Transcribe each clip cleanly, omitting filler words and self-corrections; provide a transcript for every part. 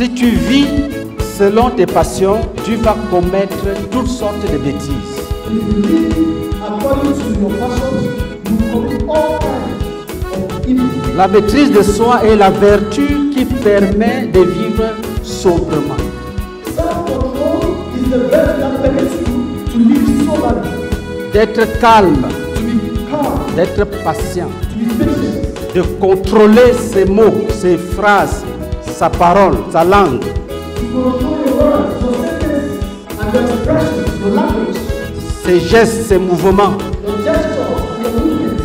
Si tu vis selon tes passions, tu vas commettre toutes sortes de bêtises. If you live according to your passions, you commit all kinds of evil. La maîtrise de soi est la vertu qui permet de vivre sobrement. Self-control is the virtue that permits you to live soberly, D'être calme, to be calm, d'être patient, to be patient, de contrôler ses mots, ses phrases, sa parole, sa langue. to control your words, your sentences, and your expressions, your language, Ses gestes, ses mouvements. your gestures, and your movements.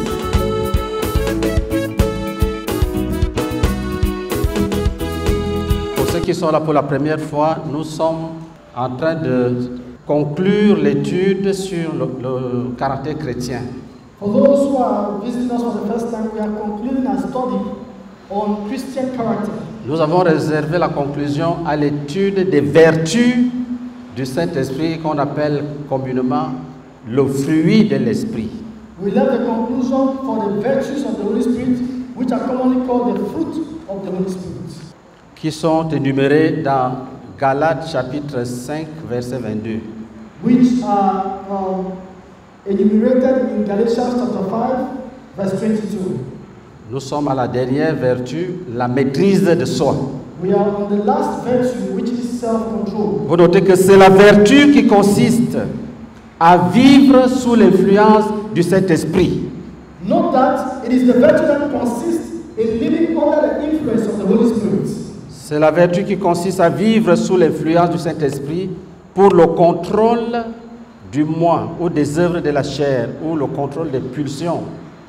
Pour ceux qui sont là pour la première fois, nous sommes en train de conclure l'étude sur le caractère chrétien. For those who are visiting us for the first time, we are concluding our study on Christian character. Nous avons réservé la conclusion à l'étude des vertus du Saint-Esprit qu'on appelle communément le fruit de l'Esprit. We left the conclusion for the virtues of the Holy Spirit, which are commonly called the fruit of the Holy Spirit, Qui sont énumérés dans Galates chapitre 5 verset 22. which are enumerated in Galatians chapter 5, verse 22. Nous sommes à la dernière vertu, la maîtrise de soi. We are on the last virtue, which is self-control. Vous notez que c'est la vertu qui consiste à vivre sous l'influence du Saint-Esprit. Note that it is the virtue that consists in living under the influence of the Holy Spirit. C'est la vertu qui consiste à vivre sous l'influence du Saint-Esprit pour le contrôle du moi ou des œuvres de la chair ou le contrôle des pulsions.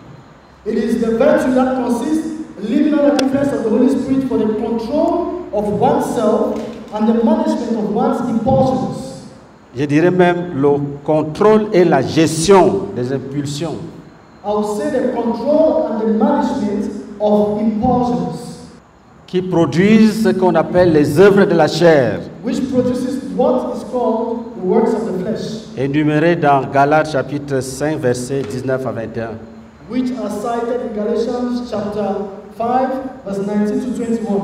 It is the virtue that consists in living under the influence of the Holy Spirit for the control of oneself and the management of one's impulsions. Je dirais même le contrôle et la gestion des impulsions. I would say the control and the management of impulsions, Qui produisent ce qu'on appelle les œuvres de la chair, which produces what is called the works of the flesh, énumérées dans Galates chapitre 5 versets 19 à 21. which are cited in Galatians chapter 5, verse 19 to 21.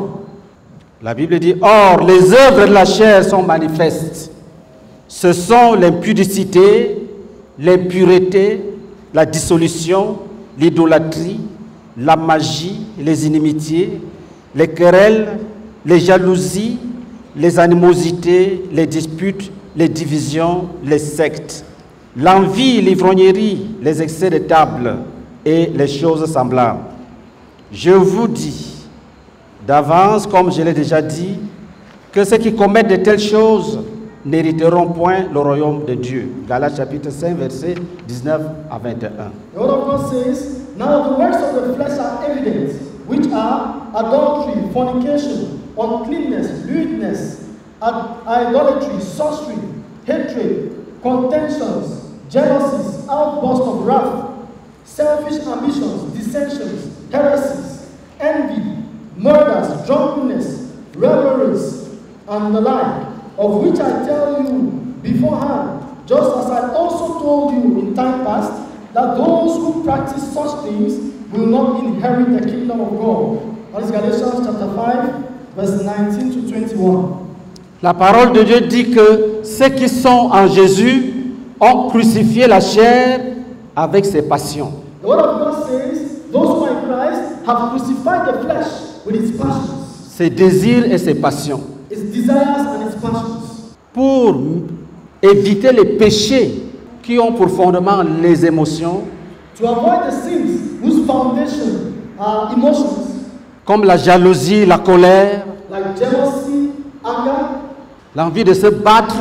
La Bible dit, or les œuvres de la chair sont manifestes. Ce sont l'impudicité, l'impureté, la dissolution, l'idolâtrie, la magie, les inimitiés, les querelles, les jalousies, les animosités, les disputes, les divisions, les sectes, l'envie, l'ivrognerie, les excès de table et les choses semblables. Je vous dis d'avance, comme je l'ai déjà dit, que ceux qui commettent de telles choses n'hériteront point le royaume de Dieu. Galates chapitre 5, versets 19 à 21. The word of God says, now the works of the flesh are evident, which are adultery, fornication, uncleanness, lewdness, idolatry, sorcery, hatred, contentions, jealousies, outbursts of wrath, selfish ambitions, dissensions, heresies, envy, murders, drunkenness, revelries, and the like, of which I tell you beforehand, just as I also told you in time past, that those who practice such things will not inherit the kingdom of God. That is Galatians chapter 5, verse 19 to 21. La parole de Dieu dit que ceux qui sont en Jésus ont crucifié la chair avec ses passions. The word of God says, those who are in Christ have crucified the flesh with its passions, Ses désirs et ses passions. its desires and its passions, Pour éviter les péchés qui ont pour fondement les émotions, to avoid the sins whose foundation are emotions, comme la jalousie, la colère, like jealousy, anger, l'envie de se battre,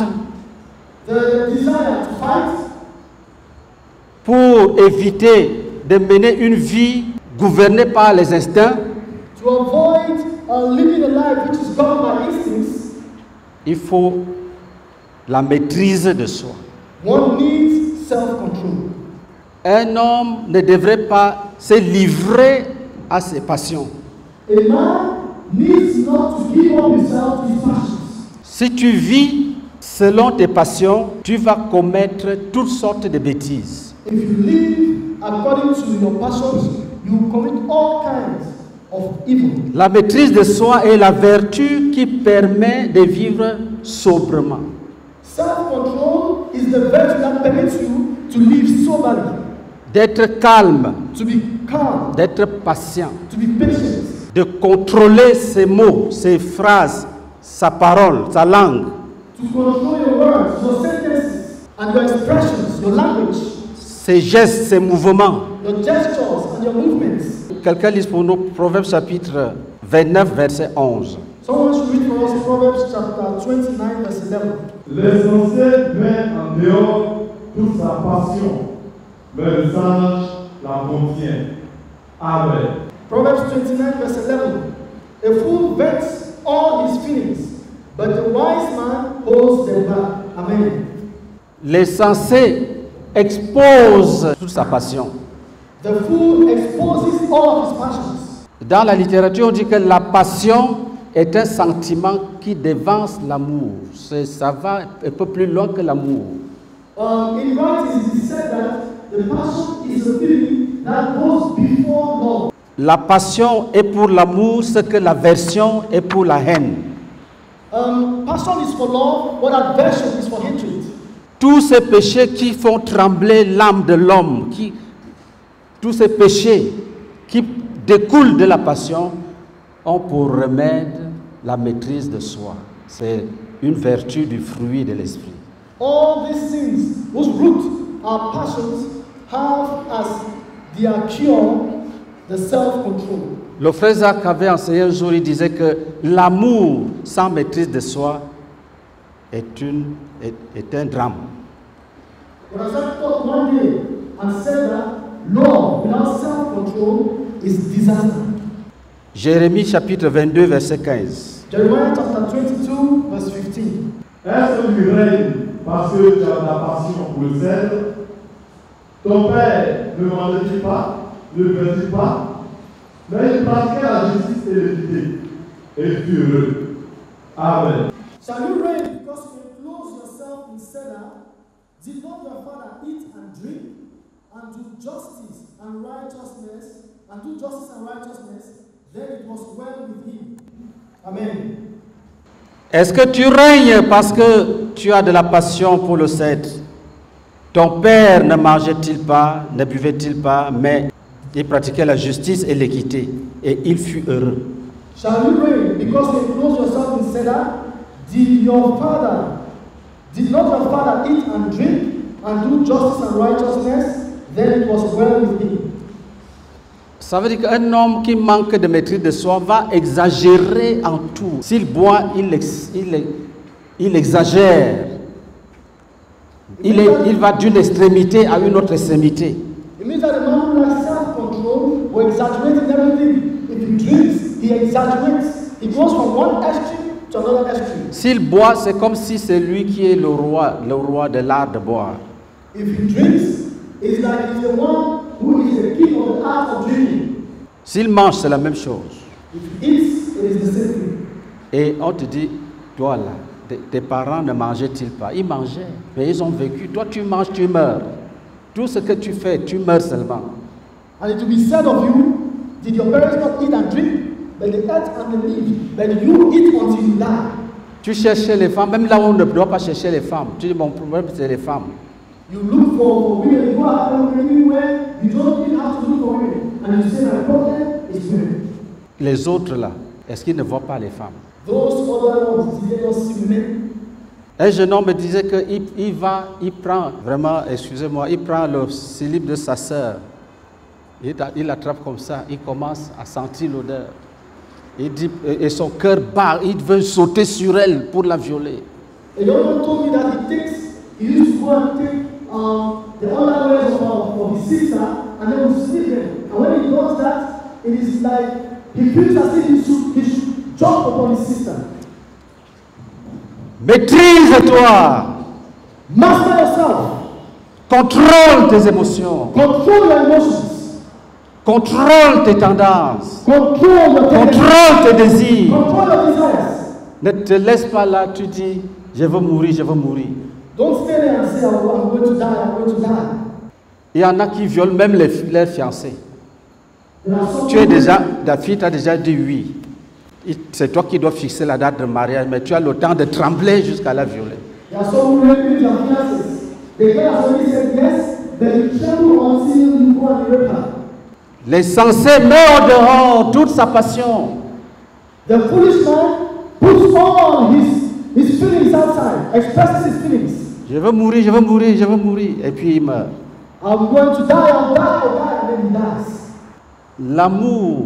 the desire to fight, pour éviter de mener une vie gouvernée par les instincts. to avoid living a life which is governed by instincts. Il faut la maîtrise de soi. One needs self-control. Un homme ne devrait pas se livrer à ses passions. A man needs not to give up himself to his passions. Si tu vis selon tes passions, tu vas commettre toutes sortes de bêtises. If you live according to your passions, you will commit all kinds of evil. La maîtrise de soi est la vertu qui permet de vivre sobrement. Self-control is the virtue that permits you to live soberly, D'être calme, to be calm, d'être patient, to be patient, de contrôler ses mots, ses phrases, sa parole, sa langue. to control your words, your sentences, and your expressions, your language, Ses gestes, ses mouvements. your gestures, and your movements. Quelqu'un lise pour nous Proverbes chapitre 29, verset 11. Someone should read for us Proverbs chapter 29, verse 11. L'essentiel met en dehors toute sa passion, mais le sage la contient. Amen. Proverbs 29, verse 11. A fool vents all his feelings, but the wise man holds them back. Amen. L'insensé expose toute sa passion. The fool exposes all of his passions. Dans la littérature, on dit que la passion est un sentiment qui devance l'amour. Ça va un peu plus loin que l'amour. In writings, it is said that the passion is a feeling that goes before love. La passion est pour l'amour ce que l'aversion est pour la haine. Passion is for love, what aversion is for hatred. Tous ces péchés qui font trembler l'âme de l'homme, tous ces péchés qui découlent de la passion, ont pour remède la maîtrise de soi. C'est une vertu du fruit de l'esprit. All these sins, whose root are passions, have as their cure the self-control. Le frère Jacques avait enseigné un jour, il disait que l'amour sans maîtrise de soi est un drame. But as I taught one day and said that love without self-control is disaster. Jérémie chapitre 22, verset 15. Jeremiah chapter 22, verse 15. Est-ce que tu règnes parce que tu as de la passion pour le sel? Ton père ne mangeait-il pas, ne veut-il pas? Mais il pratiquait la justice et l'équité, et il fut heureux. Amen. Shall you reign because you enclose yourself in cedar? Did not your father eat and drink, and do justice and righteousness, then it was well with him. Amen. Est-ce que tu règnes parce que tu as de la passion pour le cèdre? Ton père ne mangeait-il pas, ne buvait-il pas, mais il pratiquait la justice et l'équité, et il fut heureux. Shall you reign because you enclose yourself in cedar? Did not your father eat and drink, and do justice and righteousness? Then it was well with him. Ça veut dire qu'un homme qui manque de maîtrise de soi va exagérer en tout. S'il boit, il exagère. Il va d'une extrémité à une autre extrémité. It means that a man who has self-control will exaggerate in everything. If he drinks, he exaggerates. He goes from one extreme to another extreme. S'il boit, c'est comme si c'est lui qui est le roi de l'art de boire. If he drinks, it's like he's the one who is the king of the art of drinking. S'il mange, c'est la même chose. If he eats, it is the same thing. Et on te dit, toi là, tes parents ne mangeaient-ils pas? Ils mangeaient, mais ils ont vécu. Toi, tu manges, tu meurs. Tout ce que tu fais, tu meurs seulement. And it will be said of you, did your parents not eat and drink? But they ate and they lived. But you eat until you die. Tu cherchais les femmes, même là où on ne doit pas chercher les femmes. Tu dis, mon problème, c'est les femmes. You look for women, you go after women anywhere, you don't even have to look for women. And you say, my problem is women. Les autres là, est-ce qu'ils ne voient pas les femmes? Those other ones, did they not see women? Un jeune homme me disait qu'il prend vraiment, excusez-moi, il prend le slip de sa sœur. Il l'attrape comme ça, il commence à sentir l'odeur. Il dit, et son cœur bat, il veut sauter sur elle pour la violer. A young man told me that he used to go and take the underwear of his sister and then would sleep them. And when he does that, it is like he feels as if he should jump upon his sister. Maîtrise-toi. Master yourself. Contrôle tes émotions. Control your emotions. Contrôle tes tendances. Control your Contrôle tes désirs. Control your desires. Ne te laisse pas là, tu dis, je veux mourir, je veux mourir. Don't stay there and say, I'm going to die, I'm going to die. Il y en a qui violent même leurs fiancés. Ta fille t'a déjà dit oui. C'est toi qui dois fixer la date de mariage, mais tu as le temps de trembler jusqu'à la violer. L'insensé met en dehors toute sa passion. The foolish man puts all his feelings outside, expresses his feelings. Je veux mourir, je veux mourir, je veux mourir. Et puis il meurt. I'm going to die, I'll die, and then he dies. L'amour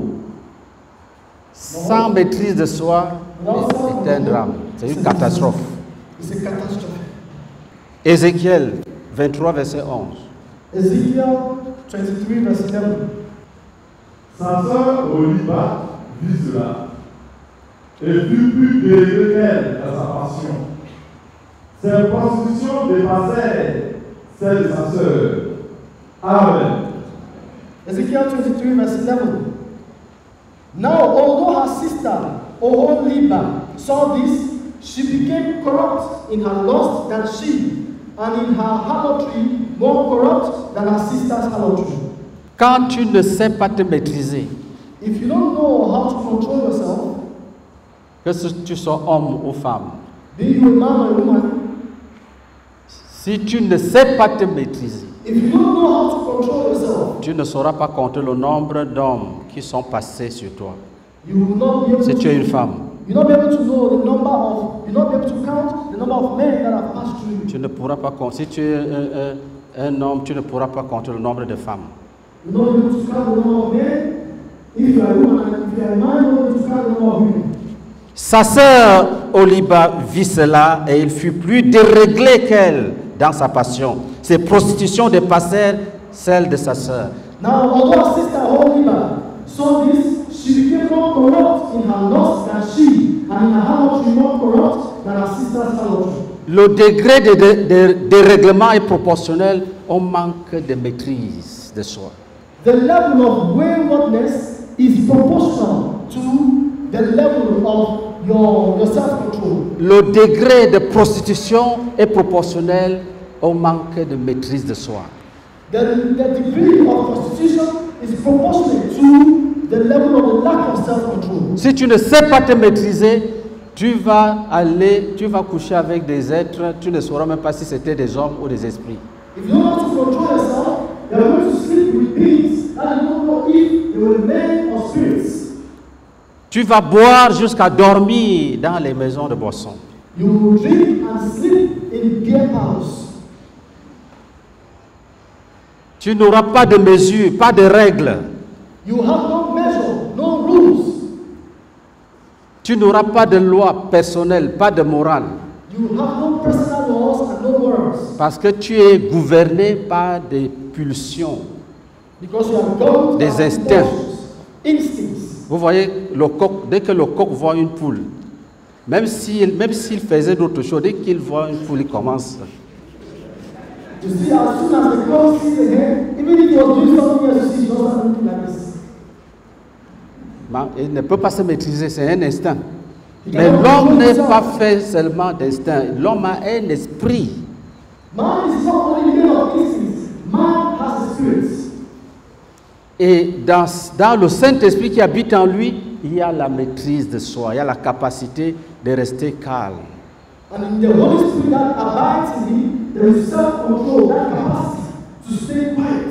sans maîtrise de soi est un drame. C'est une catastrophe. It's a catastrophe. Ézéchiel 23, verset 11. Ezekiel 23, verset 11. Sa sœur Oliba vit cela et fut plus déléguée qu'elle à sa passion. Ses prostitutions dépassaient celle de sa sœur. Amen. Ezekiel 23, verset 11. Now, although her sister, Oholiba, saw this, she became corrupt in her lust than she, and in her harlotry more corrupt than her sister's harlotry. Quand tu ne sais pas te maîtriser, If you don't know how to control yourself, que tu sois homme ou femme, be you a man or a woman, si tu ne sais pas te maîtriser, if you don't know how to control yourself, tu ne sauras pas compter le nombre d'hommes qui sont passés sur toi. you will not be able Si tu es une to. femme, You'll not be able to know the number of. You'll not be able to count the number of men that have passed through you. tu ne pourras pas compter. Si tu es un homme, tu ne pourras pas compter le nombre de femmes. You'll not be able to count the number of men. If you are a woman, and if you are a man, you'll not be able to count the number of women. Sa sœur Oliba vit cela et il fut plus déréglé qu'elle dans sa passion. Ses prostitutions dépassèrent celles de sa sœur. Now, although her sister Oholiba saw this, she became more corrupt in her lust than she, and in her harlotry more corrupt than her sister's harlotry. Le degré de dérèglement est proportionnel au manque de maîtrise de soi. The level of waywardness is proportional to the level of your self-control. Le degré de prostitution est proportionnel au manque de maîtrise de soi. The degree of prostitution is proportionate to the level of the lack of self-control. Si tu ne sais pas te maîtriser, tu vas coucher avec des êtres, tu ne sauras même pas si c'était des hommes ou des esprits. If you don't know how to control yourself, you are going to sleep with beings that you don't know if they were men or spirits. Tu vas boire jusqu'à dormir dans les maisons de boissons. You will drink and sleep in beer house. Tu n'auras pas de mesure, pas de règles. You have no measure, no rules. Tu n'auras pas de loi personnelle, pas de morale. You have no personal laws and no morals. Parce que tu es gouverné par des pulsions, Because you are governed des by instincts. emotions, instincts. Vous voyez, le coq, dès que le coq voit une poule, même s'il faisait d'autres choses, dès qu'il voit une poule, il commence. You see, as soon as the cock sees a hen, even if he was doing something else, you see, he does something like this. Il ne peut pas se maîtriser, c'est un instinct. He Mais cannot l'homme control n'est himself. pas fait seulement d'instinct. L'homme a un esprit. Man is not only made of instincts, man has a spirit. Et dans le Saint-Esprit qui habite en lui, il y a la maîtrise de soi, il y a la capacité de rester calme. And in the Holy Spirit that abides in him, there is self-control, that capacity to stay quiet.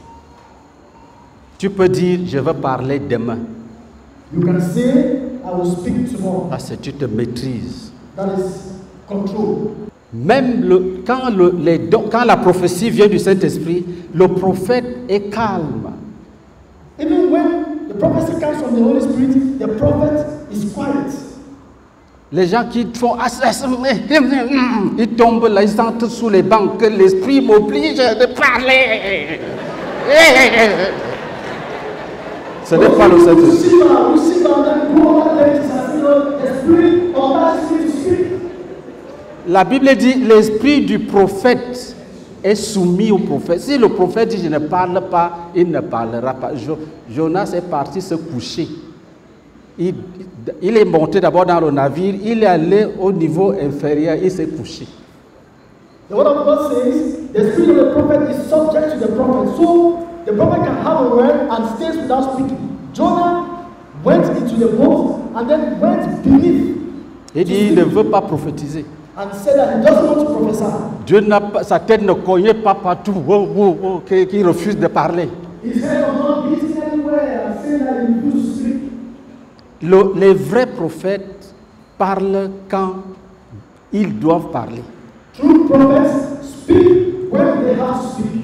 Tu peux dire, je veux parler demain. You can say, I will speak tomorrow. Parce que tu te maîtrises. That is control. Même quand la prophétie vient du Saint-Esprit, le prophète est calme. Even when the prophecy comes from the Holy Spirit, the prophet is quiet. Les gens qui font ils tombent là, ils sentent sous les bancs que l'esprit m'oblige de parler. Ce n'est pas le Saint-Esprit. You sit down and go on that bench and the spirit of that spirit to speak. La Bible dit l'esprit du prophète est soumis au prophète. Si le prophète dit je ne parle pas, il ne parlera pas. Jonas est parti se coucher. Il est monté d'abord dans le navire, il est allé au niveau inférieur, il s'est couché. The word of God says the spirit of the prophet is subject to the prophet. So The prophet can have a word and stays without speaking. Jonah went into the boat and then went beneath. Il dit il ne veut pas prophétiser. And said that he doesn't want to prophesy. Dieu n'a pas, sa tête ne cognait pas partout, qu'il refuse de parler. His head was not beating anywhere and saying that he refused to speak. Les vrais prophètes parlent quand ils doivent parler. True prophets speak when they have to speak.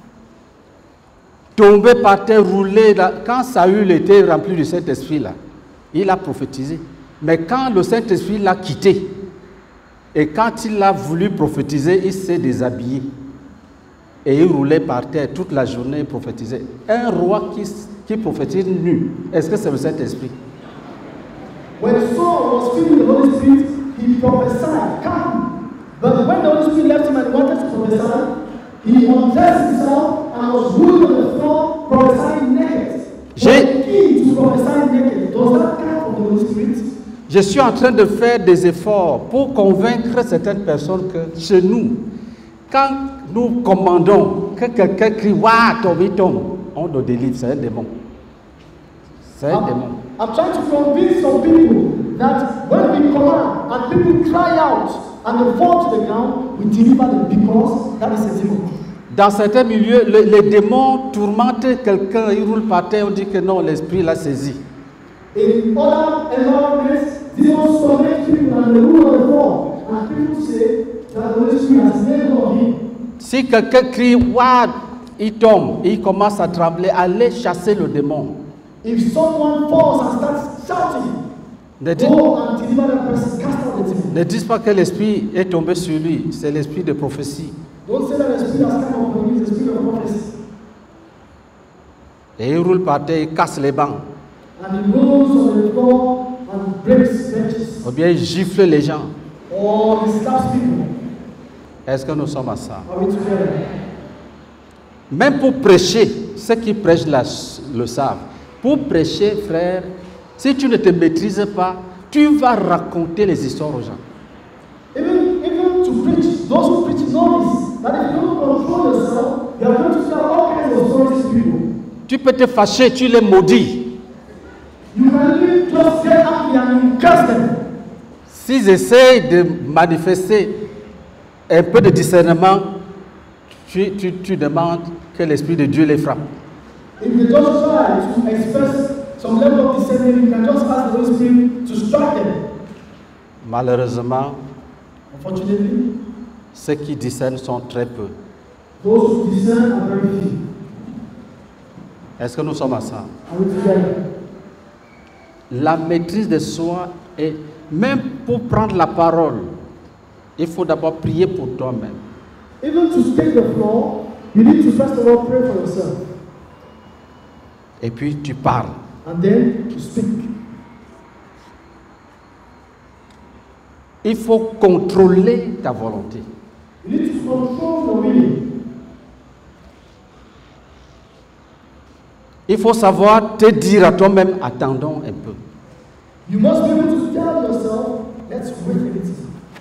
Tomber par terre, rouler, là, quand Saül était rempli du Saint-Esprit, là, il a prophétisé. Mais quand le Saint-Esprit l'a quitté, et quand il a voulu prophétiser, il s'est déshabillé. Et il roulait par terre toute la journée et prophétisait. Un roi qui prophétise nu, est-ce que c'est le Saint-Esprit? When Saul was filled with the Holy Spirit, he prophesied, calm. But when the Holy Spirit left him and wanted to prophesy, he undressed himself and was ruling on the floor, prophesying naked. The key to prophesying naked, does that come from the Holy Spirit? Je suis en train de faire des efforts pour convaincre certaines personnes que chez nous, quand nous commandons que quelqu'un crie « Waouh, tombe », on nous délivre, c'est un démon. C'est un démon. I'm trying to convince some people that when we command and people cry out and they fall to the ground, we deliver them because that is a demon. Dans certains milieux, les démons tourmentent quelqu'un, ils roulent par terre, on dit que non, l'esprit l'a saisi. In other environments, demons torment people and they rule on the floor, and people say that the Holy Spirit has laid on him. Si quelqu'un crie « Waouh », il tombe, il commence à trembler, allez chasser le démon. If someone falls and starts shouting, go and deliver that person, cast out the demon. Ne dis pas que l'esprit est tombé sur lui, c'est l'esprit de prophétie. Don't say that the spirit has come upon you, the spirit of prophecy. Et il roule par terre, il casse les bancs. And he rolls on the floor and breaks benches. Ou bien il gifle les gens. Or he slaps people. Est-ce que nous sommes à ça? Are we together? Même pour prêcher, ceux qui prêchent le savent. Pour prêcher, frère, si tu ne te maîtrises pas, tu vas raconter les histoires aux gens. Even to preach, those who preach know this, that if you don't control yourself, you are going to tell all kinds of stories to people. Tu peux te fâcher, tu les maudis. You can even just get angry and you curse them. S'ils essayent de manifester un peu de discernement, tu demandes que l'Esprit de Dieu les frappe. If they just try to express some level of discerning, you can just ask the Holy Spirit to strike them. Malheureusement, unfortunately, ceux qui discernent sont très peu. Those who discern are very few. Est-ce que nous sommes à ça? Are we together? La maîtrise de soi, et même pour prendre la parole, il faut d'abord prier pour toi-même. Even to take the floor, you need to first of all pray for yourself. Et puis tu parles. And then to speak. Il faut contrôler ta volonté. You need to control your will. Il faut savoir te dire à toi-même, attendons un peu. You must be able to tell yourself, let's wait a little.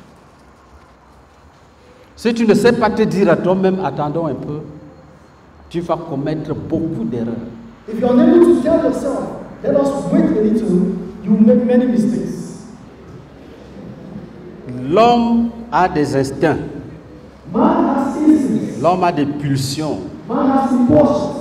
Si tu ne sais pas te dire à toi-même, attendons un peu, tu vas commettre beaucoup d'erreurs. If you are unable to tell yourself, let us wait a little, you will make many mistakes. L'homme a des instincts. Man has instincts. L'homme a des pulsions. Man has impulsions.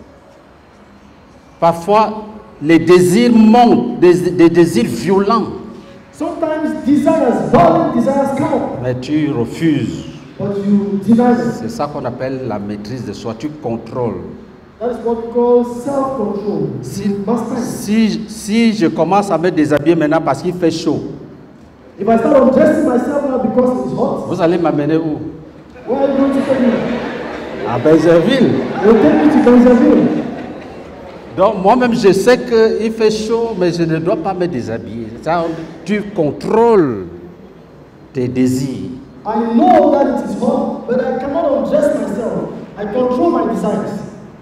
Parfois, les désirs montent, des désirs violents. Sometimes desires, violent desires come up. Mais tu refuses. But you deny them. C'est ça qu'on appelle la maîtrise de soi. Tu contrôles. That is what we call self-control. Si je commence à me déshabiller maintenant parce qu'il fait chaud, if I start undressing myself now because it's hot, vous allez m'amener où? where are you going to take me? À Benjerville. You'll take me to Benjerville. Donc moi-même je sais qu'il fait chaud, mais je ne dois pas me déshabiller. Ça, tu contrôles tes désirs. I know that it is hot, but I cannot undress myself. I control my desires.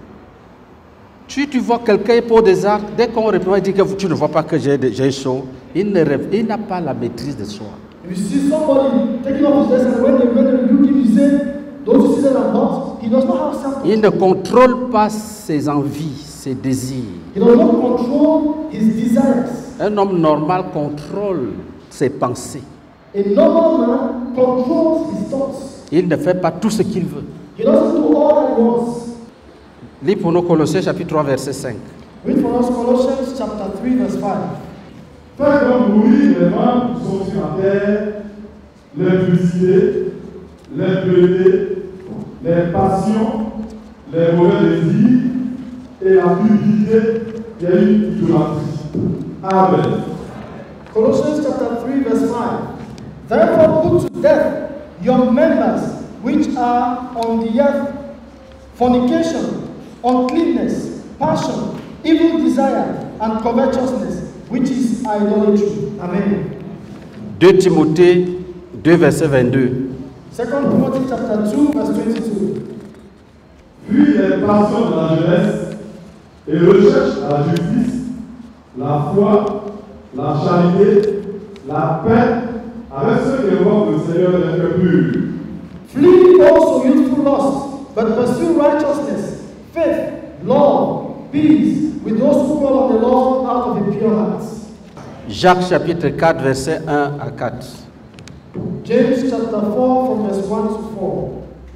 Tu vois quelqu'un pour des arcs, dès qu'on répond, il dit que tu ne vois pas que j'ai chaud. Il n'a pas la maîtrise de soi. If you see somebody taking off his dress and when they look him, you say, don't you see that and but, he does not have self-control. Il ne contrôle pas ses envies, ses désirs. He does not control his desires. Un homme normal contrôle ses pensées. A normal man controls his thoughts. Il ne fait pas tout ce qu'il veut. He doesn't do all that he wants. Lis pour nous Colossiens chapitre 3 verset 5. Read for us Colossians chapter 3 verse 5. Faites comme mourir les membres qui sont sur la terre, l'impudicité, l'impureté, les passions, les mauvais désirs et la cupidité qui est une idolâtrie. Amen. Colossians chapter 3 verse 5. Therefore put to death your members which are on the earth, fornication, uncleanness, passion, evil desire, and covetousness, which is idolatry. Amen. 2 Timothée 2 verset 22. 2 Timothy chapter 2 verse 22. Puis les passions de la jeunesse et recherche à la justice, la foi, la charité, la paix, avec ceux qui invoquent le Seigneur des cœurs purs. Flee also youthful lust, but pursue righteousness, faith, love, peace, with those who call on the Lord out of a pure heart. Jacques chapitre 4 verset 1 à 4. James chapter 4 from verse 1 to 4.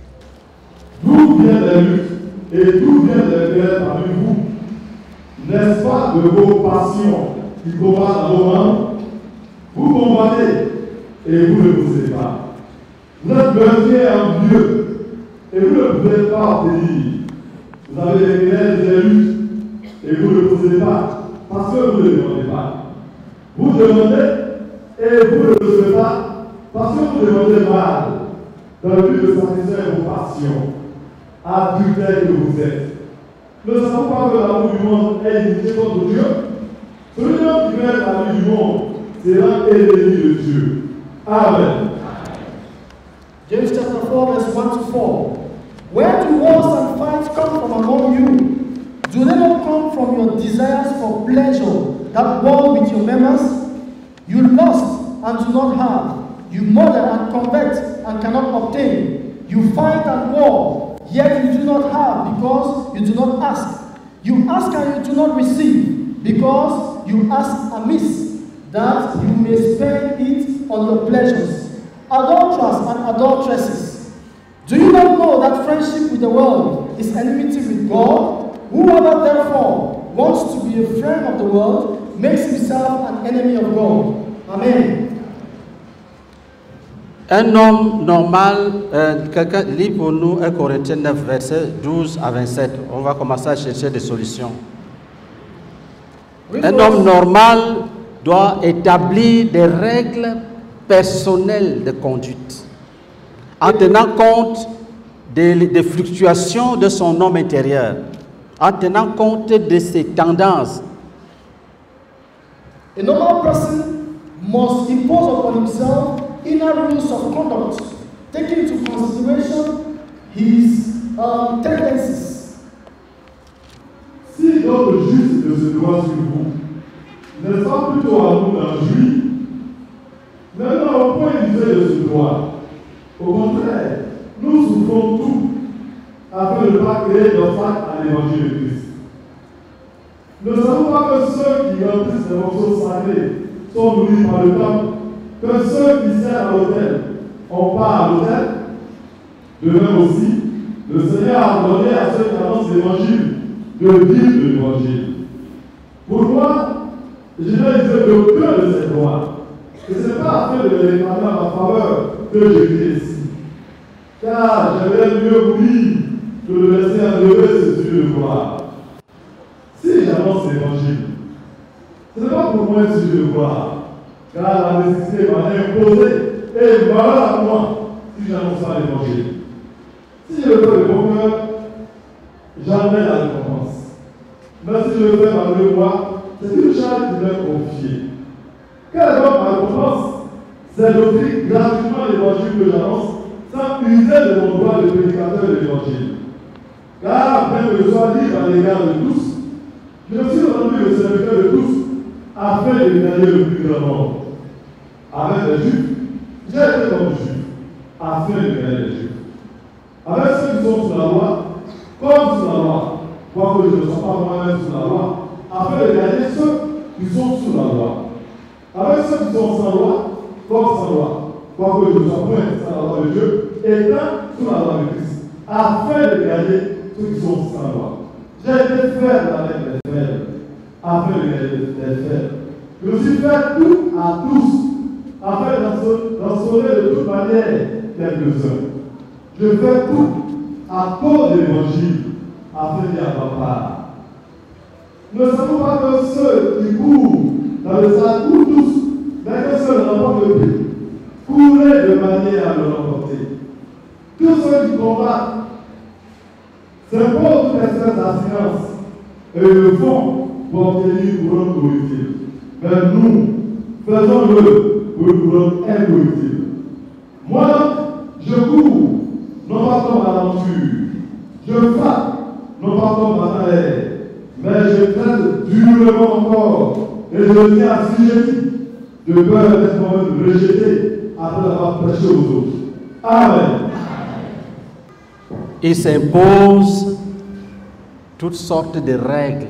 D'où viennent les luttes et d'où viennent les guerres parmi vous? N'est-ce pas de vos passions qui combattent dans vos membres? Vous combattez et vous ne posez pas. Vous êtes meurtriers et envieux et vous ne pouvez pas obéir. Vous avez des guerres et des luttes et vous ne posez pas parce que vous ne demandez pas. Vous demandez et vous ne recevez pas parce que vous demandez mal dans le but de satisfaire vos passions. Adultères que vous êtes. Ne savons pas que l'amour du monde est limité contre Dieu. Celui qui met la vie du monde sera ennemi de Dieu. Amen. James chapter 4 verse 1 to 4. Where do wars and fights come from among you? Do they not come from your desires for pleasure that war with your members? You lust and do not have. You murder and covet and cannot obtain. You fight and war, yet you do not have because you do not ask. You ask and you do not receive because you ask amiss, that you may spend it on your pleasures. Adulterers and adulteresses, do you not know that friendship with the world is enmity with God? Whoever therefore wants to be a friend of the world makes himself an enemy of God. Amen. Un homme normal, quelqu'un lit pour nous 1 Corinthiens 9, verset 12 à 27. On va commencer à chercher des solutions. Un homme normal doit établir des règles personnelles de conduite en tenant compte des fluctuations de son homme intérieur, en tenant compte de ses tendances. A normal person must impose upon himself inner rules of conduct, taking into consideration his tendencies. Si notre juste ne se doit sur vous, n'est-ce pas plutôt à nous d'en jouir? Maintenant, au point d'user de ce droit. Au contraire, nous souffrons tout afin de ne pas créer d'obstacle à l'évangile de Christ. Ne savons pas que ceux qui remplissent les morceaux sacrés sont nourris par le temple, que ceux qui servent à l'autel ont part à l'autel? De même aussi, le Seigneur a ordonné à ceux qui annoncent l'évangile de vivre de l'évangile. Pour moi, je n'ai usé d'aucun de ces droits. Et ce n'est pas afin de les réclamer à ma faveur que j'écris ici. Car j'aimerais mieux mourir que de laisser enlever ce Dieu de gloire. Si j'annonce l'évangile, ce n'est pas pour moi un sujet de gloire, car la nécessité m'a imposé, et voilà à moi si j'annonce pas l'évangile. Si je le fais de bon cœur, jamais la récompense. Mais si je le fais par le moi, c'est une charge qui m'est confiée. Quelle est donc ma récompense? C'est d'offrir gratuitement l'évangile que j'annonce sans user de mon droit de prédicateur de l'évangile. Car afin que je sois libre à l'égard de tous, je me suis rendu le serviteur de tous afin de gagner le plus grand nombre. Avec les Juifs, j'ai été comme Juif afin de gagner les Juifs. Avec ceux qui sont sous la loi, comme sous la loi, quoique je ne sois pas moi-même sous la loi, afin de gagner ceux qui sont sous la loi. Avec ceux qui sont sans loi, comme sans loi, quoique je ne sois point sans la loi de Dieu, étant sous la loi de Christ, afin de gagner ceux qui sont sans loi. J'ai été faible avec les faibles, afin de gagner les faibles. Je suis fait tout à tous, afin d'en sauver de toute manière quelques-uns. Je fais tout à cause de l'évangile, afin d'y avoir part. Ne savons pas que ceux qui courent dans le sac courent tous, mais que ceux qui remportent le prix, courez de manière à le remporter. Tous ceux qui combattent s'imposent une espèce d'assurance et le font pour obtenir une couronne corruptible. Mais nous, faisons-le pour une couronne incorruptible. Moi, je cours, non pas comme à l'aventure. Je frappe, non pas comme à l'air. Mais je traite durement encore et je tiens à assujetti de peur d'être moi-même rejeté après avoir prêché aux autres. Amen. Il s'impose toutes sortes de règles,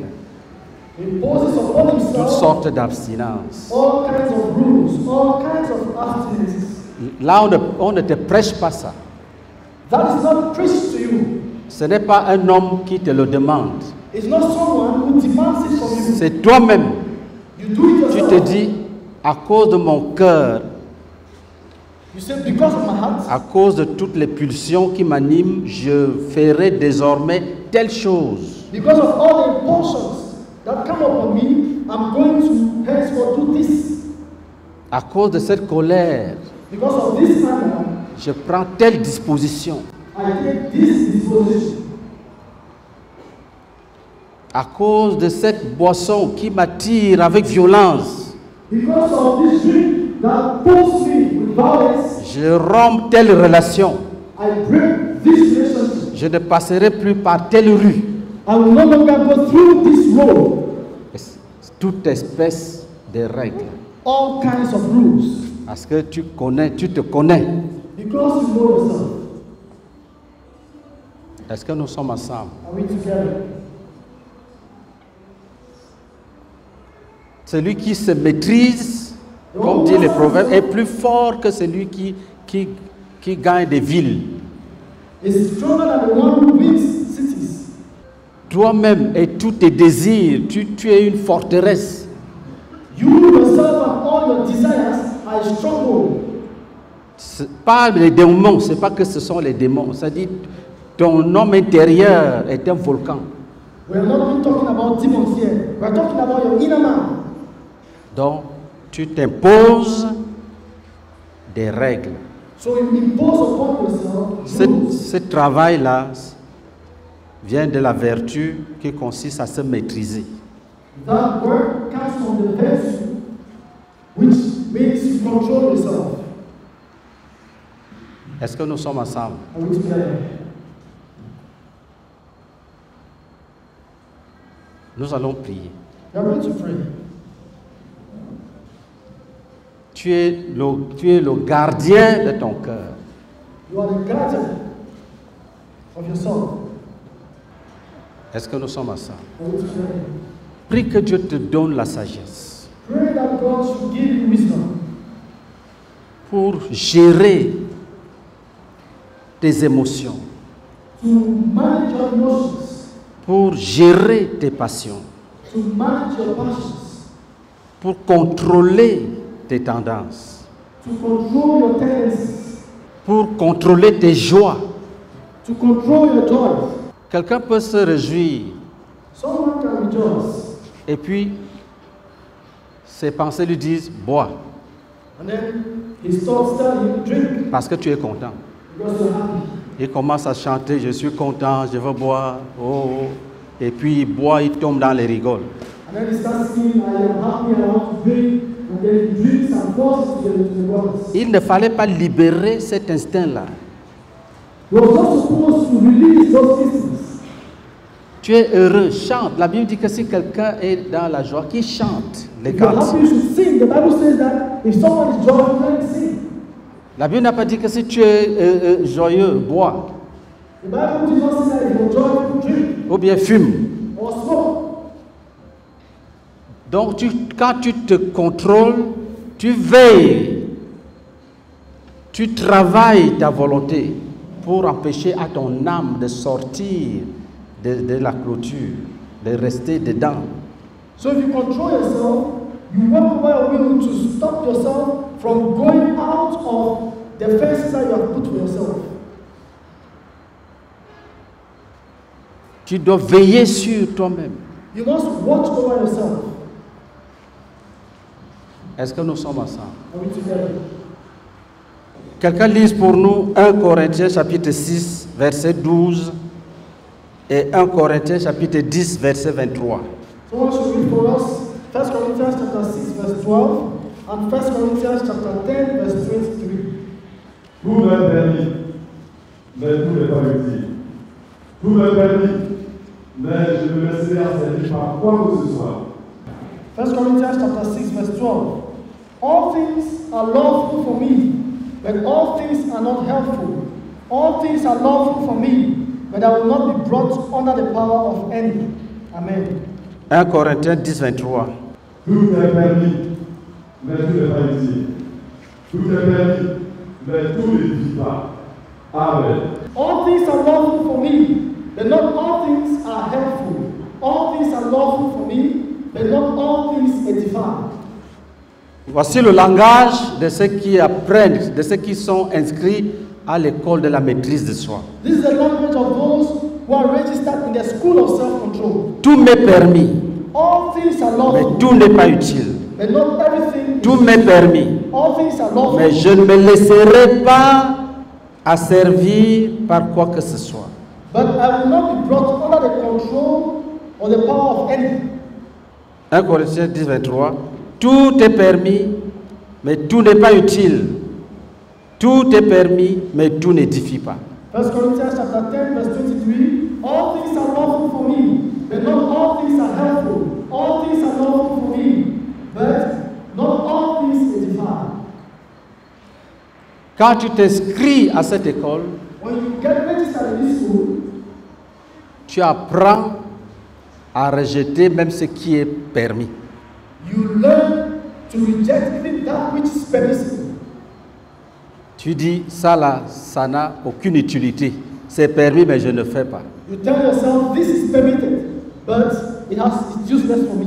toutes sortes d'abstinences. All kinds of rules, all kinds of abstinences. Là, on ne te prêche pas ça. That is not preached to you. Ce n'est pas un homme qui te le demande. It's not someone who demands it from you. C'est toi-même. You do it Tu yourself. te dis, à cause de mon cœur, You say, because of my heart, à cause de toutes les pulsions qui m'animent, je ferai désormais telle chose. because of all the impulsions that come upon me, I'm going to henceforth do this. À cause de cette colère, Because of this anger, je prends telle disposition. I take this disposition. À cause de cette boisson qui m'attire avec violence, Because of this drink that pulls me with violence, je romps telle relation. I break this relationship. Je ne passerai plus par telle rue. I will no longer go through this road. Toute espèce de règles. All kinds of rules. Parce que tu te connais. Because you know yourself. Est-ce que nous sommes ensemble? Are we together? Celui qui se maîtrise, comme dit le proverbe, est plus fort que celui qui gagne des villes. Is stronger than the one who wins cities. Toi-même et tous tes désirs, tu es une forteresse. You yourself and all your desires are a stronghold. Pas les démons, c'est pas que ce sont les démons. Ça dit, ton homme intérieur est un volcan. We are not talking about demons here. We are talking about your inner man. Donc, tu t'imposes des règles. So you impose upon yourself rules. Ce travail-là vient de la vertu qui consiste à se maîtriser. That word comes from the virtue, which means you control yourself. Est-ce que nous sommes ensemble? Are we together? Nous allons prier. We are going to pray. Tu es le gardien de ton cœur. You are the guardian of your soul. Est-ce que nous sommes ensemble? Are we together? Prie que Dieu te donne la sagesse Pray that God should give you wisdom pour gérer tes émotions, to manage your emotions, pour gérer tes passions, to manage your passions, pour contrôler tes tendances, to control your tendencies, pour contrôler tes joies. to control your joys. Quelqu'un peut se réjouir Someone can rejoice, et puis ses pensées lui disent bois and then his thoughts tell him, drink, parce que tu es content. because you're happy. Il commence à chanter, je suis content, je veux boire, oh, oh. Et puis il boit, il tombe dans les rigoles. And then he starts singing, I am happy, I want to drink, and then he drinks and falls into the waters. Il ne fallait pas libérer cet instinct-là. He was not supposed to release those instincts. Tu es heureux, chante. La Bible dit que si quelqu'un est dans la joie, qu'il chante les If you're cantiques. happy, you should sing. The Bible says that if someone is joyful, let him sing. La Bible n'a pas dit que si tu es joyeux, bois. The Bible did not say that it will join drink ou bien fume. or smoke. Donc quand tu te contrôles, tu veilles, tu travailles ta volonté pour empêcher à ton âme de sortir de la clôture, de rester dedans. So if you control yourself, you work over your will to stop yourself from going out of the fences that you have put for yourself. Tu dois veiller sur toi-même. You must watch over yourself. Est-ce que nous sommes ensemble? Are we together? Quelqu'un lise pour nous 1 Corinthiens chapitre 6, verset 12 et 1 Corinthiens chapitre 10, verset 23. Someone should read for us 1 Corinthians chapter 6 verse 12 and 1 Corinthians chapter 10 verse 23. Tout m'est permis, mais tout n'est pas utile. Tout m'est permis, mais je me laisserai asservir par quoi que ce soit. 1 Corinthians chapter 6 verse 12. All things are lawful for me, but all things are not helpful. All things are lawful for me, but I will not be brought under the power of any. Amen. 1 Corinthiens 10, 23. Tout est permis, mais tout n'est pas utile. Tout est permis, mais tout ne vit pas. Amen. All things are lawful for me, but not all things are helpful. All things are lawful for me, but not all things edify. Voici le langage de ceux qui apprennent, de ceux qui sont inscrits à l'école de la maîtrise de soi. This is the language of those who are registered in the school of self-control. Tout m'est permis, All things are mais lawful, tout n'est pas utile. but not everything. Tout m'est permis, All things are lawful, mais je ne me laisserai pas asservir par quoi que ce soit. but I will not be brought under the control or the power of any. 1 Corinthiens 10, 23. Tout est permis, mais tout n'est pas utile. Tout est permis, mais tout n'édifie pas. 1 Corinthians chapter 10 verse 23. All things are lawful for me, but not all things are helpful. All things are lawful for me, but not all things edify. Quand tu t'inscris à cette école, When you get registered in this school, tu apprends à rejeter même ce qui est permis. you learn to reject even that which is permissible. Tu dis, ça là, ça n'a aucune utilité. C'est permis, mais je ne fais pas. You tell yourself, this is permitted, but it's useless for me.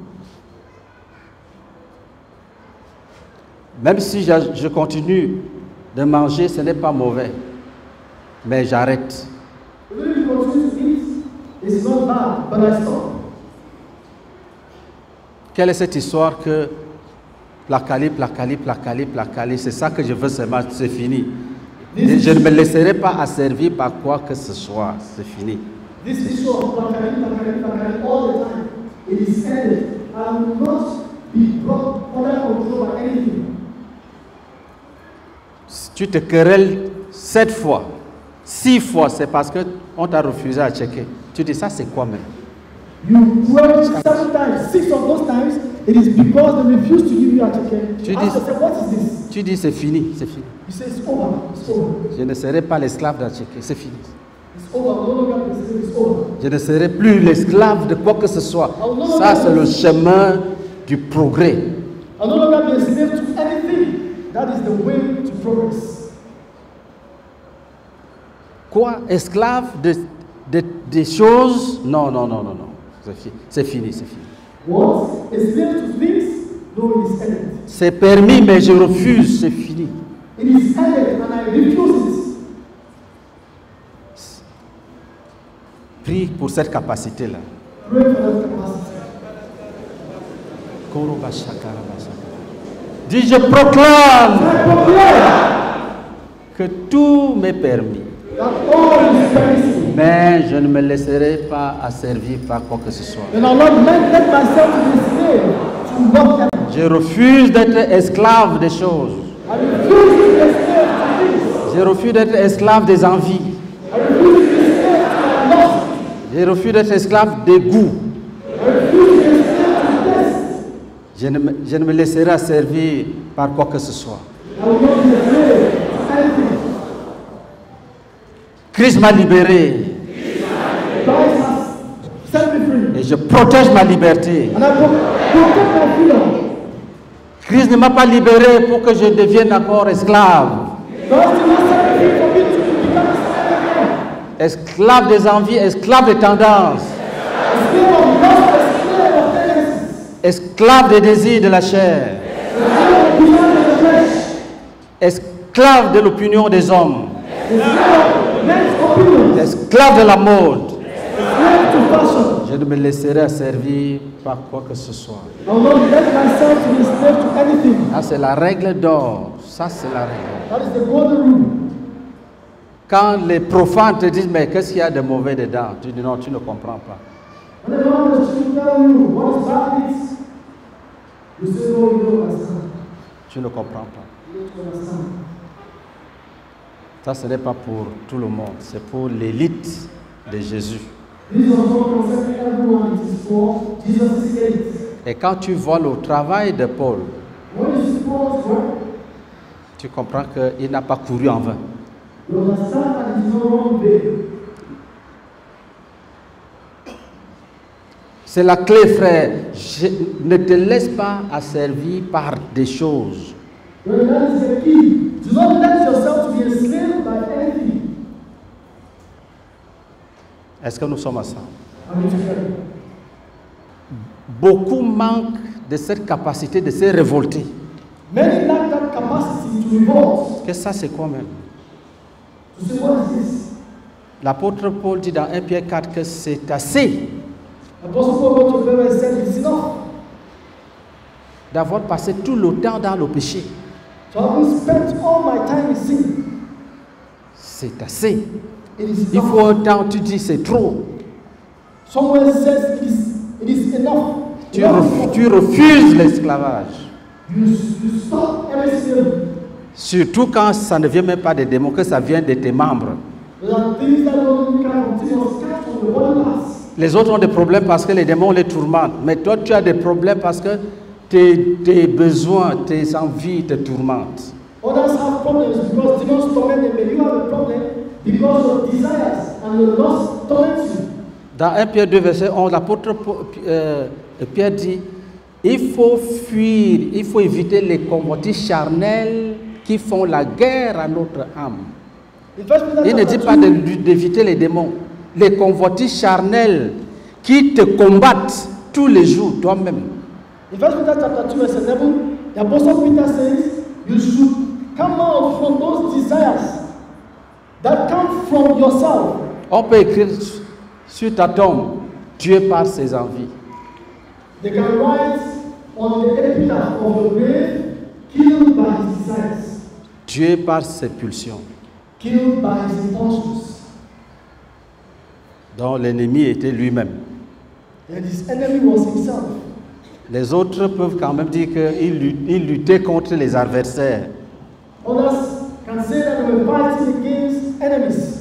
Même si je continue de manger, ce n'est pas mauvais. Mais j'arrête. Even if you continue to eat, it's not bad, but I stop. Quelle est cette histoire que placali, c'est ça que je veux seulement, c'est fini. Et je ne me laisserai pas asservir par quoi que ce soit, c'est fini. This issue of placali all the time, it is ended. I will not be brought under control by anything. Si tu te querelles 7 fois, 6 fois, c'est parce qu'on t'a refusé à checker. Tu dis, ça c'est quoi même? You query 7 times, 6 of those times, it is because they refuse to give you a ticket. Tu You ask yourself, what is this? Tu dis, c'est fini, c'est fini. You say, it's over, it's over. Je ne serai pas l'esclave d'à checker, c'est fini. It's over, no longer it's over. Je ne serai plus l'esclave de quoi que ce soit. Ça, c'est le chemin du progrès. I'll no longer be a slave to anything. That is the way to progress. Quoi? Esclave des choses? Non. C'est fini. What? A slave to things? No, it is ended. C'est permis, mais je refuse, c'est fini. It is ended and I refuse it. Prie pour cette capacité-là. Pray for that capacity. Dis, je proclame I proclaim que tout m'est permis, that all is permissible. mais je ne me laisserai pas asservir par quoi que ce soit. And I'll not let myself be a slave to whatever. Je refuse d'être esclave des choses. I refuse to be a slave to things. Je refuse d'être esclave des envies. I refuse to be a slave to my lust. Je refuse d'être esclave des goûts. I refuse to be a slave to taste. Je ne me laisserai asservir par quoi que ce soit. I will not be a slave to anything. Christ m'a libéré. Christ has set me free. Et je protège ma liberté. And I protect my freedom. Christ ne m'a pas libéré pour que je devienne encore esclave. God did not set me free for me to become a slave again. Esclave des envies, esclave des tendances, A slave of lust, a slave of tendencies, esclave des désirs de la chair, a slave of desire of the flesh, esclave de l'opinion des hommes, a slave of men's opinions, esclave de la mode. a slave to fashion. Je ne me laisserai servir par quoi que ce soit. I will not let myself to be a slave to anything. Ça, c'est la règle d'or. Ça, c'est la règle. That is the golden rule. Quand les profanes te disent, mais qu'est-ce qu'il y a de mauvais dedans? Tu dis, non, tu ne comprends pas. When the Lord is to tell you what is bad in it, you say, no, you don't understand. Tu ne comprends pas. You don't understand. Ça, ce n'est pas pour tout le monde. C'est pour l'élite de Jésus. This is not concerning everyone, it is for Jesus' elite. Et quand tu vois le travail de Paul, When you see Paul's work, tu comprends qu'il n'a pas couru en vain. you understand that it is not wrong there. C'est la clé, frère. Ne te laisse pas asservir par des choses. Well, that is the key. Do not let yourself to be enslaved by anything. Est-ce que nous sommes ensemble? I mean, together. Beaucoup manquent de cette capacité de se révolter. Many lack that capacity to revolt. Que ça, c'est quoi même? To say, what is this? L'apôtre Paul dit dans 1 Pierre 4 que c'est assez Apostle Paul wrote to them and said, it's enough d'avoir passé tout le temps dans le péché. to have spent all my time in sin. C'est assez. It is Il enough. faut un temps, tu dis c'est trop. Someone says it is enough. Tu refuses l'esclavage. You stop every sin. Surtout quand ça ne vient même pas des démons, que ça vient de tes membres. There are things that don't continue to catch from the body parts. Les autres ont des problèmes parce que les démons les tourmentent. Mais toi, tu as des problèmes parce que tes besoins, tes envies te tourmentent. Others have problems because demons torment them, but you have a problem because of desires and your lust torments you. Dans 1 Pierre 2, verset 11, l'apôtre Pierre dit, il faut fuir, il faut éviter les convoitises charnelles qui font la guerre à notre âme. In 1 Peter Il ne dit chapter pas 2, d'éviter les démons. Les convoitises charnelles qui te combattent tous les jours toi-même. in 1 Peter chapter 2 verse 11, the Apostle Peter says you should come out from those desires that come from yourself. On peut écrire sur ta tombe, tué par ses envies. They can write on the epitaph of the grave, killed by his desires, Tué par ses pulsions. killed by his impulsions. Dont l'ennemi était lui-même. And his enemy was himself. Les autres peuvent quand même dire qu'il luttait contre les adversaires. Others can say that they were fighting against enemies.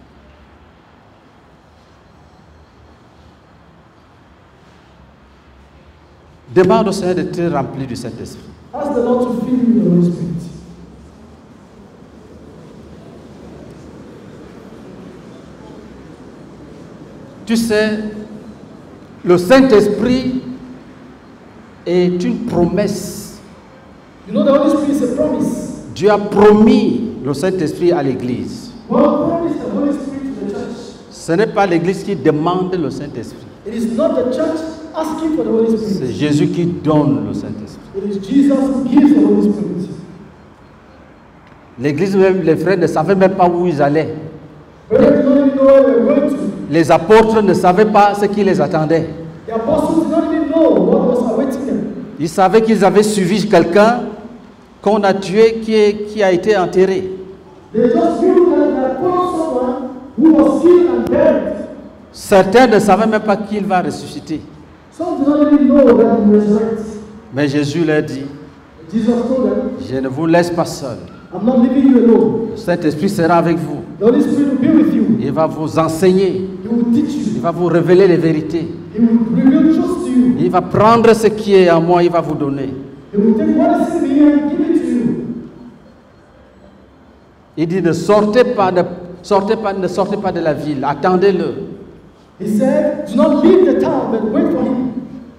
Demande au Seigneur de te remplir du Saint-Esprit. Ask the Lord to fill you with the Holy Spirit. Tu sais, le Saint-Esprit est une promesse. You know the Holy Spirit is a promise. Dieu a promis le Saint-Esprit à l'Église. God promised the Holy Spirit to the church. Ce n'est pas l'Église qui demande le Saint-Esprit. It is not the church asking for the Holy C'est Spirit. Jésus qui donne le Saint-Esprit. It is Jesus who gives the Holy Spirit. L'Église même, les frères ne savaient même pas où ils allaient. Brothers did not even know where they were going to. Les apôtres ne savaient pas ce qui les attendait. The apostles did not even know what was awaiting them. Ils savaient qu'ils avaient suivi quelqu'un qu'on a tué, qui a été enterré. They just knew that they found someone who was killed and buried. Certains ne savaient même pas qu'il va ressusciter. Some did not even know that he will resurrect. Mais Jésus leur dit, Jesus told them, je ne vous laisse pas seul. I'm not leaving you alone. Le Saint-Esprit sera avec vous. The Holy Spirit will be with you. Il va vous enseigner. He will teach Il you. va vous révéler les vérités. He will reveal truth to you. Il va prendre ce qui est en moi, il va vous donner. He will take what is in me and give it to you. Il dit, ne sortez pas, ne sortez pas de la ville, attendez-le. He said, do not leave the town, but wait for him.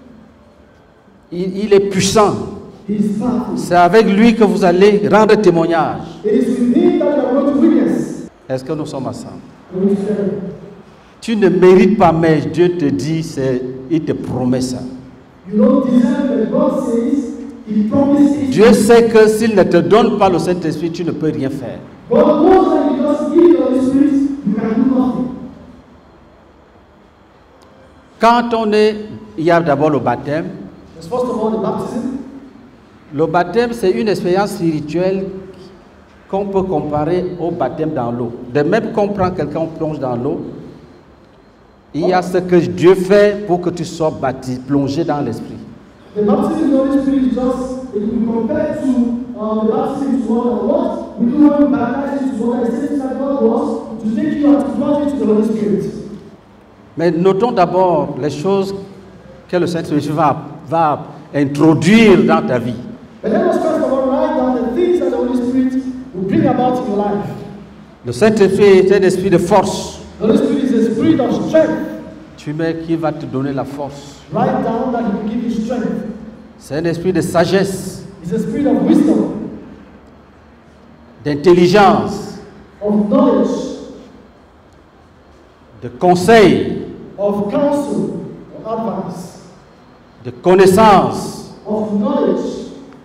Il est puissant. He is powerful. C'est avec lui que vous allez rendre témoignage. It is with him that you are going to witness. Est-ce que nous sommes ensemble? Are we together? Tu ne mérites pas, mais Dieu te dit, il te promet ça. You don't deserve, but God says, He promises. Dieu sait que s'il ne te donne pas le Saint-Esprit, tu ne peux rien faire. God knows that He doesn't give you the Holy Spirit, you can do nothing. Quand il y a d'abord le baptême. There's first of all the baptism. Le baptême, c'est une expérience spirituelle qu'on peut comparer au baptême dans l'eau. De même qu'on prend quelqu'un, on plonge dans l'eau, il y a ce que Dieu fait pour que tu sois baptisé, plongé dans l'esprit. The baptism in the Holy Spirit is just, if we compare to the baptism to water, what we do when we baptize into water, is the same that God was to take you and to plunge into the Holy Spirit. Mais notons d'abord les choses que le Saint-Esprit va introduire dans ta vie. But let us first of all write down the things that the Holy Spirit will bring about in your life. Le Saint-Esprit est un esprit de force. The Holy Spirit is a spirit of strength. Tu mets qui va te donner la force. Write down that He will give you strength. C'est un esprit de sagesse, It's a spirit of wisdom, d'intelligence, of knowledge, de conseil, of counsel, of advice, de connaissance, of knowledge,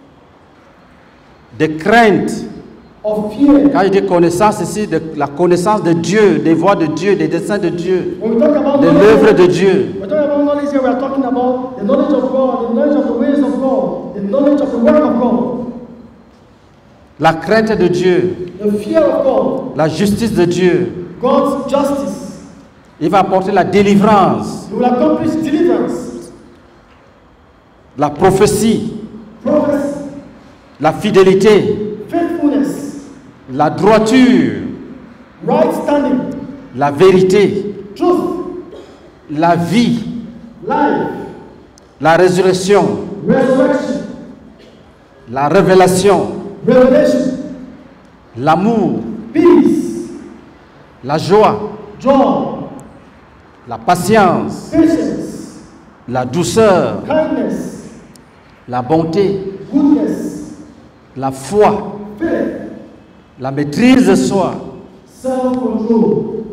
de crainte. of fear. Quand je dis connaissance ici, de la connaissance de Dieu, des voies de Dieu, des desseins de Dieu, When we talk about de knowledge, l'œuvre de Dieu. we're talking about knowledge here, we are talking about the knowledge of God, the knowledge of the ways of God, the knowledge of the work of God, La crainte de Dieu, the fear of God, la justice de Dieu. God's justice. Il va apporter la délivrance, He will accomplish deliverance, la prophétie, prophecy, la fidélité, faithfulness, la droiture, right standing, la vérité, truth, la vie, life, la résurrection, resurrection, la révélation, revelation, l'amour, peace, la joie, joy, la patience, patience, la douceur, kindness, la bonté, goodness, la foi, faith, la maîtrise de soi. self-control.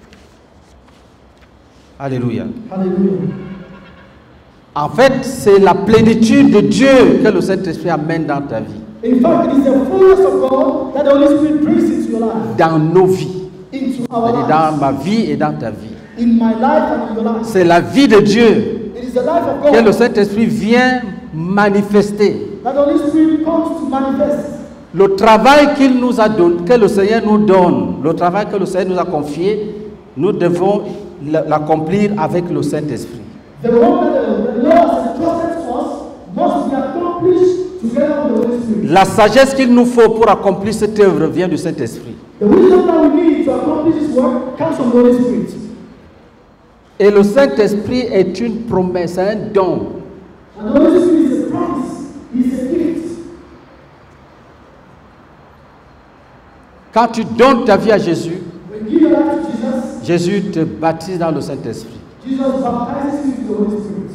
Alléluia. Hallelujah. En fait, c'est la plénitude de Dieu que le Saint-Esprit amène dans ta vie, In fact, it is the fullness of God that the Holy Spirit brings into your life, dans nos vies, into our c'est-à-dire dans lives, ma vie et dans ta vie. in my life and in your life. C'est la vie de Dieu It is the life of que le God Saint-Esprit vient manifester. that the Holy Spirit comes to manifest. Le travail qu'il nous a donné, que le Seigneur nous donne, le travail que le Seigneur nous a confié, nous devons l'accomplir avec le Saint-Esprit. The work that the Lord has entrusted to us must be accomplished together with the Holy Spirit. La sagesse qu'il nous faut pour accomplir cette œuvre vient du Saint-Esprit. The wisdom that we need to accomplish this work comes from the Holy Spirit. Et le Saint-Esprit est une promesse, un don. And the Holy Spirit is a promise, He is a gift. Quand tu donnes ta vie à Jésus, When you give your life to Jesus, Jésus te baptise dans le Saint-Esprit. Jesus baptizes you into the Holy Spirit.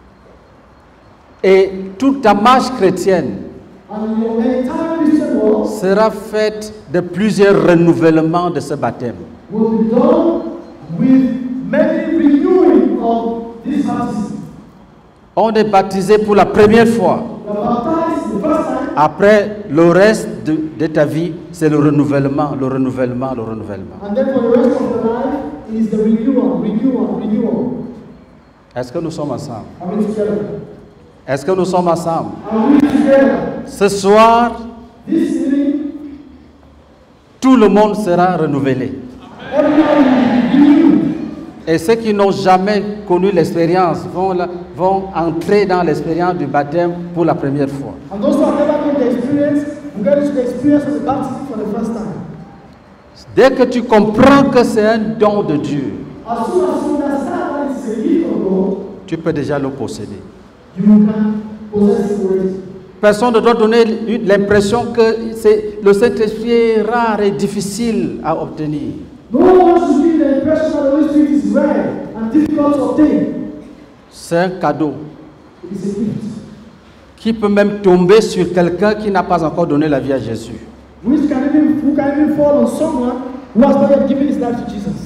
Et toute ta marche chrétienne And your entire Christian walk sera faite de plusieurs renouvellements de ce baptême. will be done with many renewing of this baptism. On est baptisé pour la première fois. You are baptized the first time, Après, le reste de ta vie, c'est le renouvellement, le renouvellement, le renouvellement. and then for the rest of your life, it is the renewal. Est-ce que nous sommes ensemble? Are we together? Est-ce que nous sommes ensemble? Are we together? Ce soir, This evening, tout le monde sera renouvelé. everyone will be renewed. Et ceux qui n'ont jamais connu l'expérience vont entrer dans l'expérience du baptême pour la première fois. And those who have never known the experience will get into the experience of the baptism for the first time. Dès que tu comprends que c'est un don de Dieu, As soon as you understand that it is a gift of God, tu peux déjà le posséder. you can possess it already. Personne ne doit donner l'impression que le Saint-Esprit est rare et difficile à obtenir. No one wants to give the impression that the Holy Spirit is rare and difficult to obtain. C'est un cadeau It is a gift qui peut même tomber sur quelqu'un qui n'a pas encore donné la vie à Jésus. who can even fall on someone who has not yet given his life to Jesus.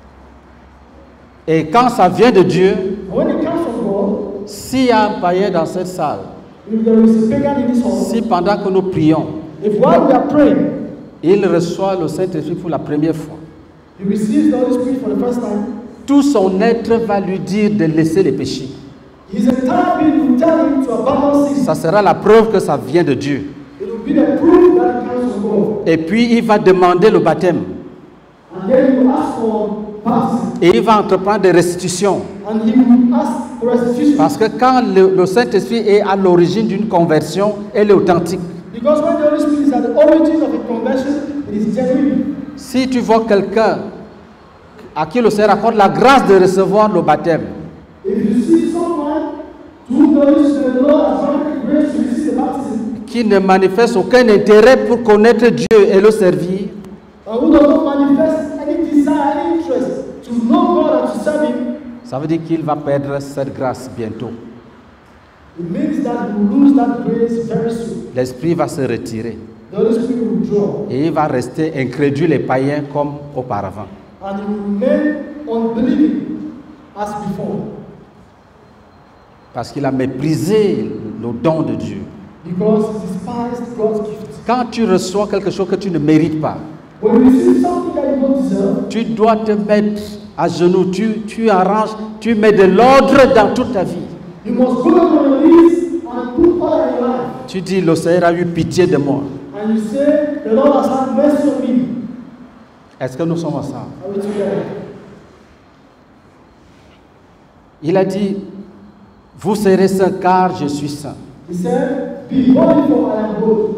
Et quand ça vient de Dieu, And when it comes from God, s'il y a un païen dans cette salle, if there is a pagan in this hall, si pendant que nous prions, if while we are praying, il reçoit le Saint-Esprit pour la première fois, he receives the Holy Spirit for the first time, tout son être va lui dire de laisser les péchés. his entire being will tell him to abandon sin. Ça sera la preuve que ça vient de Dieu. It will be the proof that it comes from God. Et puis il va demander le baptême. And then he will ask for baptism. Et il va entreprendre des restitutions. And he will ask for restitution. Parce que quand le Saint-Esprit est à l'origine d'une conversion, elle est authentique. Because when the Holy Spirit is at the origin of a conversion, it is genuine. Si tu vois quelqu'un à qui le Seigneur accorde la grâce de recevoir le baptême, If you see someone to whom the Lord has granted grace to receive the baptism, qui ne manifeste aucun intérêt pour connaître Dieu et le servir, and who does not manifest any desire, any interest to know God and to serve Him, ça veut dire qu'il va perdre cette grâce bientôt. it means that you will lose that grace very soon. L'Esprit va se retirer The Holy Spirit will withdraw, et il va rester incrédule et païen comme auparavant. and He will remain unbelieving as before, Parce qu'il a méprisé le don de Dieu. because He despised God's gift. Quand tu reçois quelque chose que tu ne mérites pas, When you receive something that you don't deserve, tu dois te mettre à genoux, tu arranges, tu mets de l'ordre dans toute ta vie. you must go down on your knees and put order in your life. Tu dis, le Seigneur a eu pitié de moi. And you say, the Lord has had mercy on me. Est-ce que nous sommes ensemble? Are we together? Il a dit, vous serez saints car je suis saint. He said, be holy for I am holy.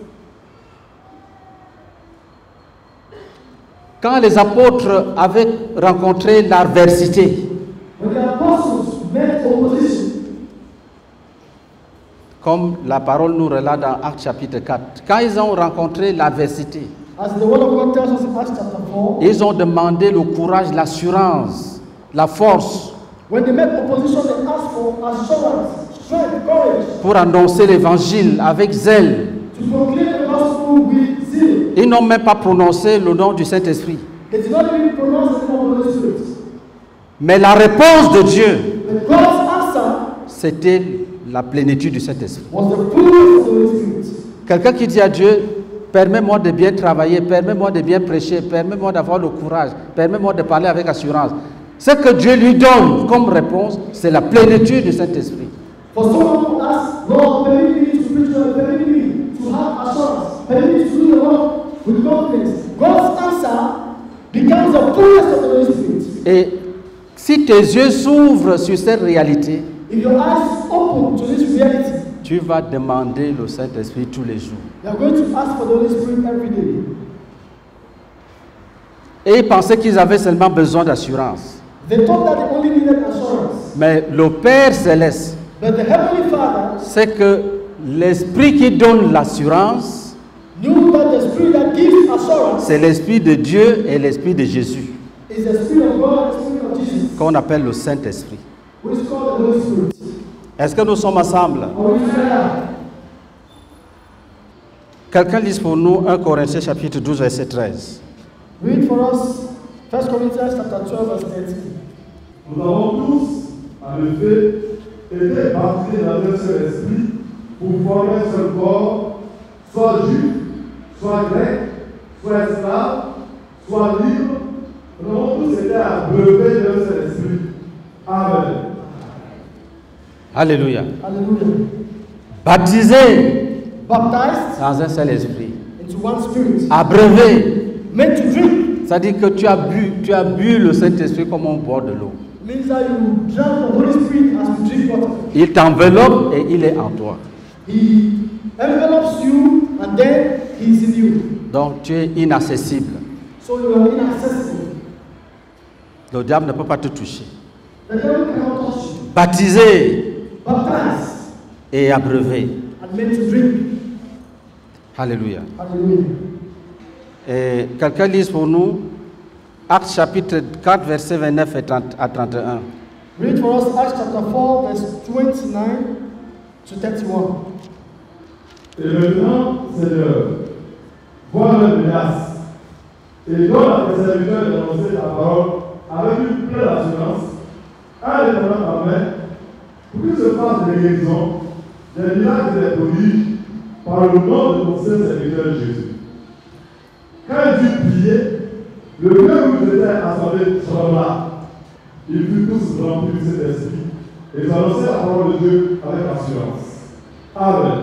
Quand les apôtres avaient rencontré l'adversité, When the apostles met opposition, comme la parole nous relate dans Actes chapitre 4, quand ils ont rencontré l'adversité, as the word of God tells us in Acts chapter 4, ils ont demandé le courage, l'assurance, la force when they met opposition, they asked for assurance, strength, courage pour annoncer l'évangile avec zèle. to proclaim the gospel with zeal. Ils n'ont même pas prononcé le nom du Saint-Esprit. They did not even pronounce the name of the Holy Spirit. Mais la réponse de Dieu, But God's answer c'était la plénitude du Saint-Esprit. was the fullness of the Holy Spirit. Quelqu'un qui dit à Dieu, permets-moi de bien travailler, permets-moi de bien prêcher, permets-moi d'avoir le courage, permets-moi de parler avec assurance. Ce que Dieu lui donne comme réponse, c'est la plénitude du Saint-Esprit. For someone who asks, Lord, permit me to preach, permit me to have assurance, permit me to do the work with confidence, God's answer becomes the fullness of the Holy Spirit. Et si tes yeux s'ouvrent sur cette réalité, If your eyes open to this reality, tu vas demander le Saint-Esprit tous les jours. you are going to ask for the Holy Spirit every day. Et ils pensaient qu'ils avaient seulement besoin d'assurance. They thought that they only needed assurance. Mais le Père Céleste, But the Heavenly Father c'est que l'Esprit qui donne l'assurance, knew that the Spirit that gives assurance c'est l'Esprit de Dieu et l'Esprit de Jésus, is the Spirit of God and the Spirit of Jesus, qu'on appelle le Saint-Esprit. which is called the Holy Spirit. Est-ce que nous sommes ensemble? Are we together? Quelqu'un lise pour nous 1 Corinthiens chapitre 12, verset 13. Read for us 1 Corinthians chapter 12, verse 13. Nous avons tous, en effet, été baptisés dans un seul esprit pour former un seul corps, soit juif, soit grec, soit esclave, soit libre. Nous avons tous été abreuvés d'un seul esprit. Amen. Alléluia. Hallelujah. Baptisé Baptized dans un seul esprit. into one spirit. Abreuvé, Made to drink c'est-à-dire que tu as bu le Saint-Esprit comme on boit de l'eau. means that you drank the Holy Spirit as you drink water. Il t'enveloppe et il est en toi. He envelopes you and then he is in you. Donc tu es inaccessible. So you are inaccessible. Le diable ne peut pas te toucher. The devil cannot touch you. Baptisé Baptized et abreuvé. and made to drink. Alléluia. Hallelujah. Et quelqu'un lise pour nous Actes chapitre 4, versets 29 à 31. Read for us Acts chapter 4, verse 29 to 31. Et maintenant, Seigneur, vois leur menace et donne à tes serviteurs d'annoncer ta parole avec une pleine assurance, indépendamment à main, pour qu'il se fasse des guérisons, des miracles et des prodiges par le nom de ton saint serviteur Jésus. Quand ils eurent prié, le lieu où ils étaient assemblés trembla. Ils furent tous remplis de cet esprit et ils annonçaient la parole de Dieu avec assurance. Amen.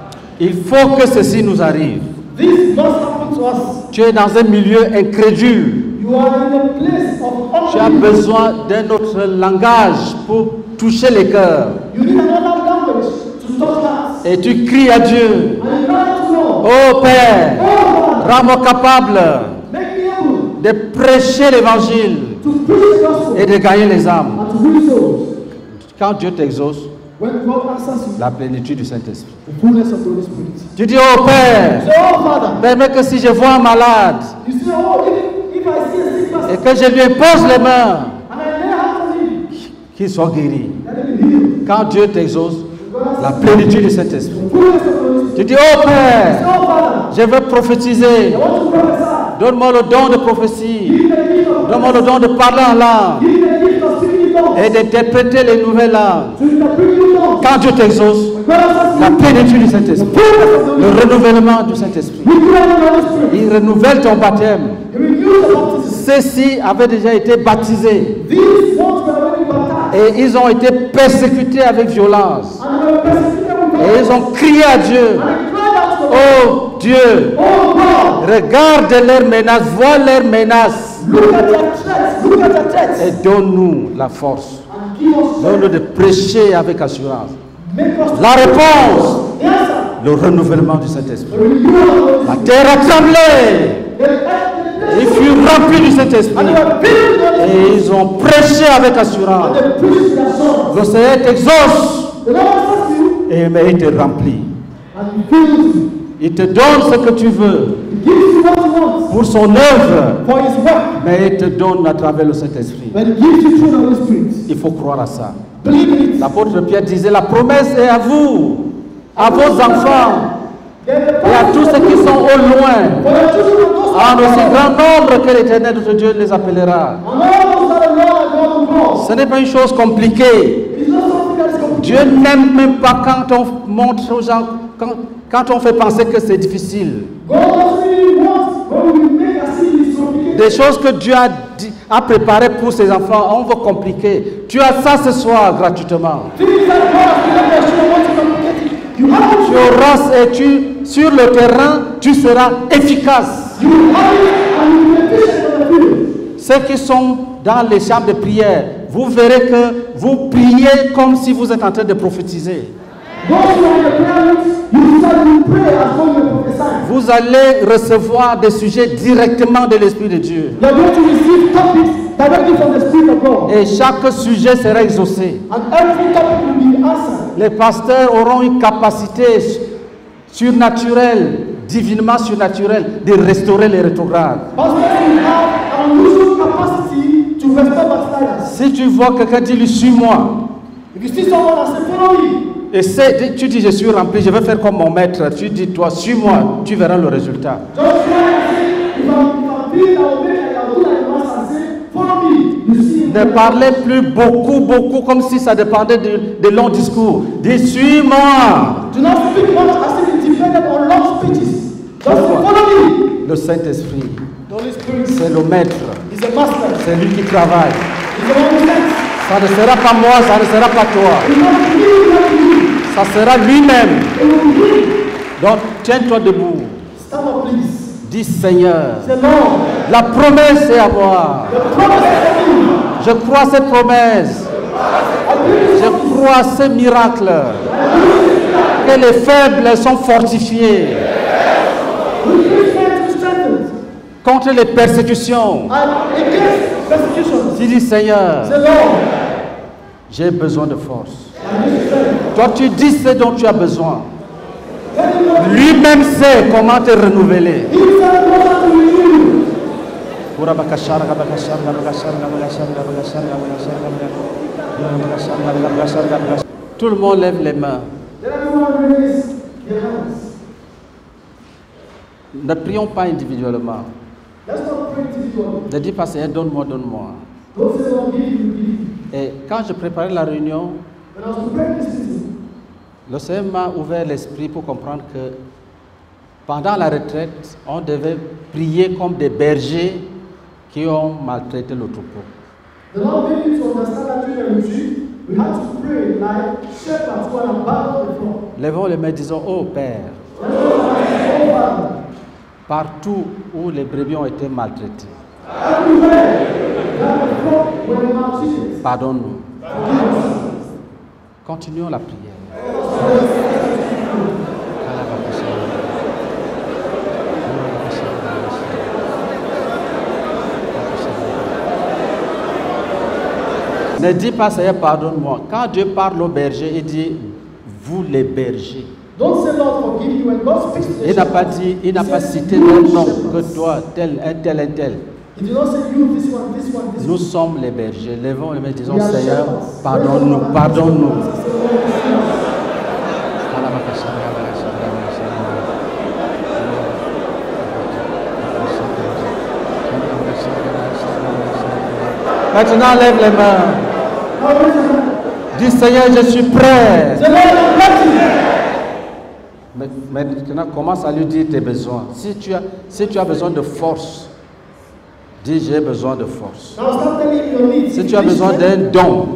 Il faut que ceci nous arrive. This must happen to us. Tu es dans un milieu incrédule. You are in a place of Tu as unbelief. besoin d'un autre langage pour toucher les cœurs. You need another language to touch hearts. Et tu cries à Dieu. And you cry to God, Oh Père, oh God, rends-moi capable make me able de prêcher l'évangile to preach the gospel et de gagner les âmes. and to win souls. Quand Dieu t'exauce, When God answers you, la plénitude du Saint-Esprit. the fullness of the Holy Spirit. Tu dis, oh Père, Say, oh Father, permets que si je vois un malade you say, oh, if I see a sick person et que je lui impose les mains, and I lay hands on him, qu'il soit guéri. let him be healed. Quand Dieu t'exauce, God la answers plénitude du Saint-Esprit. the fullness of the Holy Spirit. Tu dis, oh Say, Père, oh Father, je veux prophétiser. I want to prophesy. Donne-moi le don de prophétie. Give me the gift of Donne-moi le don de parler en langue Give me the gift of speaking in tongues. et d'interpréter les nouvelles langues. To interpret new tongues. Quand Dieu t'exauce, When God answers la you, plénitude du the Saint-Esprit, fullness of the le Holy Spirit. renouvellement du Saint-Esprit, We pray in the Holy Spirit. il renouvelle ton baptême. He renews the baptism. Ceux-ci avaient déjà été baptisés These ones were already baptized. et ils ont été persécutés avec violence. And they were persecuted with Et ils ont crié à Dieu, And they cried out to the Lord, oh Dieu, oh God, regarde leurs menaces, vois leurs menaces look at their threats, look at their threats. et donne-nous la force. And give us Donne-nous strength. de prêcher avec assurance. Make us La réponse, the answer. le renouvellement du Saint-Esprit. The renewal of the Holy La Spirit. terre a tremblé, The earth ils furent remplis du and Saint-Esprit they were filled with the Holy Spirit. et ils ont prêché avec assurance. And they preached their songs. Le Seigneur t'exauce The Lord answers you et mais il te remplit. and He fills you. Il te donne ce que tu veux He gives you what you want pour son œuvre, for His work. mais il te donne à travers le Saint-Esprit. But He gives you through the Holy Spirit. Il faut croire à ça. Believe in it. L'apôtre Pierre disait, la promesse est à vous, à vos enfants Then the et à tous ceux qui sont au loin, for your children and those en that aussi are grand nombre que l'Éternel notre Dieu les appellera. and all those that are Lord and God will call. Ce n'est pas une chose compliquée. It's not something that is complicated. Dieu n'aime même pas quand on montre aux gens, quand on fait penser que c'est difficile. God doesn't really want when we make a sin is complicated. Des choses que Dieu a préparées pour ses enfants, on veut compliquer. Tu as ça ce soir gratuitement. Things that God has given us, you don't want to complicate it. You have Tu it. auras et sur le terrain, tu seras efficace. You have it and you will be efficient on the field. Ceux qui sont dans les chambres de prière, vous verrez que vous priez comme si vous êtes en train de prophétiser. Those who are in the prayer room, you start to pray as though you are prophesying. Vous allez recevoir des sujets directement de l'Esprit de Dieu. You are going to receive topics directly from the Spirit of God. Et chaque sujet sera exaucé. And every topic will be answered. Les pasteurs auront une capacité surnaturelle, divinement surnaturelle, de restaurer les rétrogrades. Pastors will have an unusual capacity to restore backsliders. Si tu vois quelqu'un dire, suis-moi, If you see someone and say, follow me, et tu dis, je suis rempli, je vais faire comme mon maître, tu dis, toi, suis-moi, tu verras le résultat. just try and say, if I'm big, I will make it, I will do like the master and say, follow me. You see, Ne parlez plus beaucoup, comme si ça dépendait de longs discours. Dis, suis-moi. do not speak much as if it depended on long speeches. Just say, Pourquoi? follow me. Le Saint-Esprit, The Holy Spirit c'est le maître, is a master. c'est lui qui travaille. He's the one who sends. Ça ne sera pas moi, ça ne sera pas toi. He's not giving what you need. Ça sera lui-même. It will be him. Donc, tiens-toi debout. Stand up, please. Dis, Seigneur, Say, Lord, la promesse est à moi. the promise is for me. Je crois à cette promesse. I believe Je in crois à ce miracle. Que les faibles sont fortifiés with Christians to strengthen contre les persécutions. and against persecution. Tu dis, Seigneur, Say, Lord, j'ai besoin de force. I need strength. Toi, tu dis ce dont tu as besoin. Let him know Lui-même sait comment te renouveler. himself knows how to renew you. Tout le monde lève les mains. Ne prions pas individuellement. Ne dis pas Seigneur, donne-moi, donne-moi. Et quand je préparais la réunion, le Seigneur m'a ouvert l'esprit pour comprendre que pendant la retraite, on devait prier comme des bergers qui ont maltraité le troupeau. Lèvons les mains, disons, oh Père, partout où les brebis ont été maltraitées, pardonne-nous. Continuons la prière. Ne dis pas Seigneur, pardonne-moi. Quand Dieu parle aux bergers, il dit vous les bergers. Il n'a pas dit, il n'a pas cité le nom que toi, tel, un tel, un tel. Nous sommes les bergers. Lèvons les mains, disons Seigneur, pardonne-nous, pardonne-nous. Maintenant, lève les mains. Dis Seigneur, je suis prêt. Maintenant, commence à lui dire tes besoins. Si tu as besoin de force, dis j'ai besoin de force. Si tu as besoin d'un don,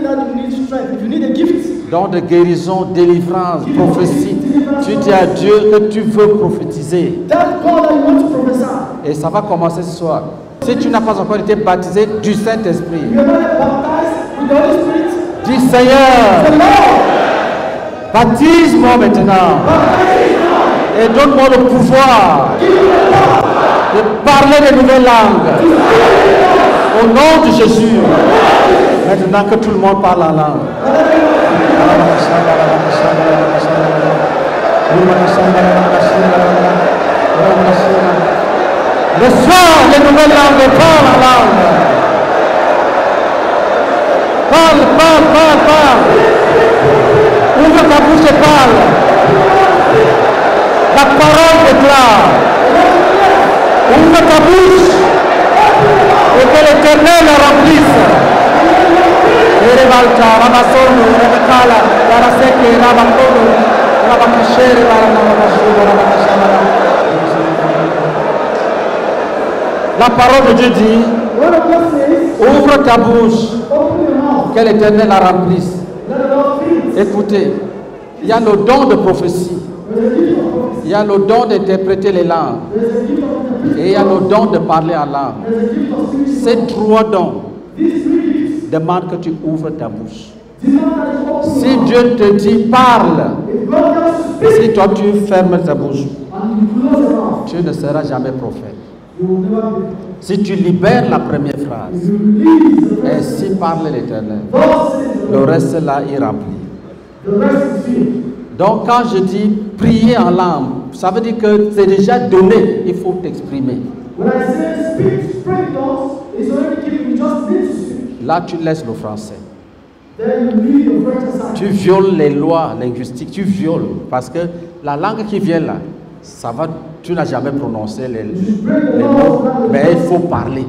don de guérison, délivrance, prophétie, tu dis à Dieu que tu veux prophétiser. Et ça va commencer ce soir. Si tu n'as pas encore été baptisé du Saint-Esprit, dis Seigneur, baptise-moi maintenant et donne-moi le pouvoir de parler de nouvelles langues au nom de Jésus. Maintenant que tout le monde parle en langue. Le soir, les nouvelles langues, parle en langue. Parle, parle, parle, parle. Ouvre ta bouche et parle. La parole déclare. Ouvre ta bouche et que l'Éternel la remplisse. Erevalta, Rabasono, Rebekala, Yaraseke, Rabakono, Rabakashere, Rabakashere. La parole de Dieu dit, ouvre ta bouche, que l'Éternel la remplisse. Écoutez, il y a le don de prophétie, il y a le don d'interpréter les langues, et il y a le don de parler en langue. Ces trois dons demandent que tu ouvres ta bouche. Si Dieu te dit parle, si toi tu fermes ta bouche, tu ne seras jamais prophète. Si tu libères la première phrase, ainsi parle l'Éternel, le reste là est rempli. Donc quand je dis prier en langue, ça veut dire que c'est déjà donné, il faut t'exprimer. Là tu laisses le français. Tu violes les lois linguistiques, tu violes, parce que la langue qui vient là, ça va, tu n'as jamais prononcé les mots, mais il faut parler.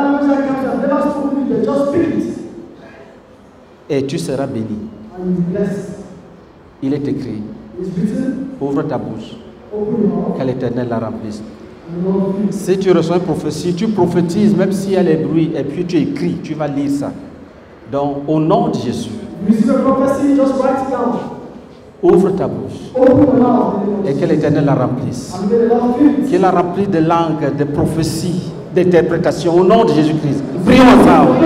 Et tu seras béni. Il est écrit, ouvre ta bouche, que l'Éternel la remplisse. Si tu reçois une prophétie, tu prophétises, même s'il y a les bruits, et puis tu écris, tu vas lire ça. Donc, au nom de Jésus, ouvre ta bouche et que l'Éternel la remplisse. Qu'il la remplisse de langues, de prophéties, d'interprétations au nom de Jésus-Christ. Prions ensemble.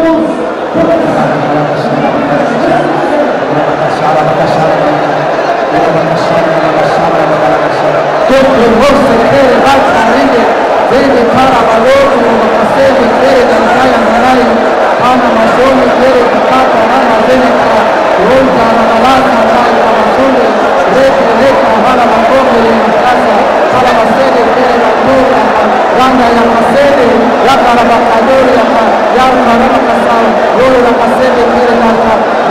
Randa ya masede, ya karaba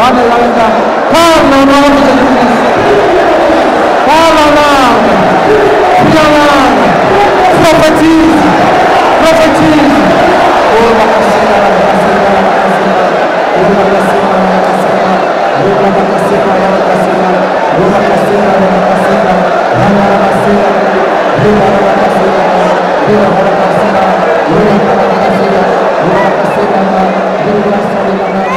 Parle en langue. Parle en nom de Jésus-Christ. Parle en langue. Prie en langue. Prophétise. Prophétise. Oh, la cassera, la cassera, la cassera. Oh, la cassera, la cassera. Oh, la cassera, la cassera. Oh, la cassera, la cassera. Oh, la cassera. Oh, la cassera. Oh, la cassera. Oh, la cassera. Oh, la cassera.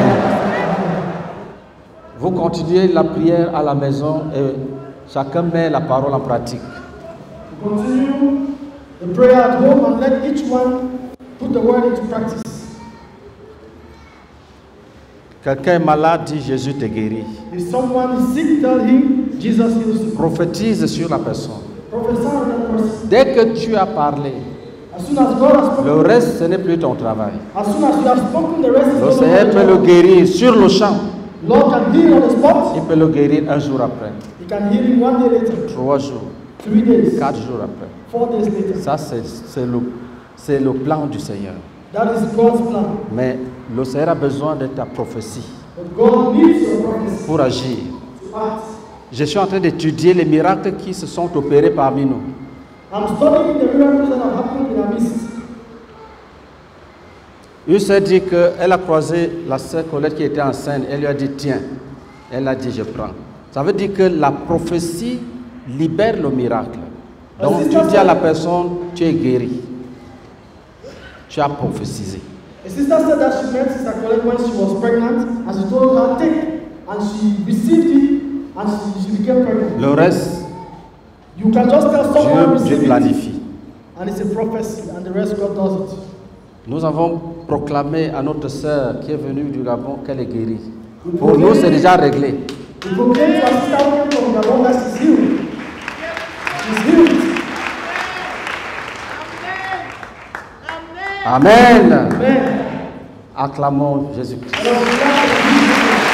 Vous continuez la prière à la maison et chacun met la parole en pratique. Continue the prayer at home and let each one put the word into practice. Quelqu'un est malade, dit Jésus te guérit. If someone is sick, tell him Jesus heals you. Prophétise sur la personne. Prophesy on that person. Dès que tu as parlé, As soon as God has spoken, le reste ce n'est plus ton travail. as soon as you have spoken, the rest is Le not Seigneur peut le guérir sur le champ. Lord can heal on the spot. Il peut le guérir un jour après, He can heal him 1 day later, 3 jours, 3 days, 4 jours après. 4 days later. Ça, c'est le plan du Seigneur. That is God's plan. Mais le Seigneur a besoin de ta prophétie But God needs your prophecy pour agir. to act. Je suis en train d'étudier les miracles qui se sont opérés parmi nous. I'm studying the miracles that have happened in our midst. Une sœur dit qu'elle a croisé la sœur Colette qui était enceinte. Elle lui a dit tiens. Elle a dit je prends. Ça veut dire que la prophétie libère le miracle. Donc tu dis à la personne tu es guéri. Tu as prophétisé. A sister said that she met Sister Colette when she was pregnant, and she told her take, and she received it, and she became pregnant. Le reste, You can just tell someone Dieu receive it, planifie. and it's a prophecy, and the rest God does it. Nous avons proclamé à notre sœur qui est venue du Gabon qu'elle est guérie. Pour nous, c'est déjà réglé. We proclaim to our sister who came from Gabon that she's healed. She's healed. Amen. Amen. Acclamons Jésus-Christ. And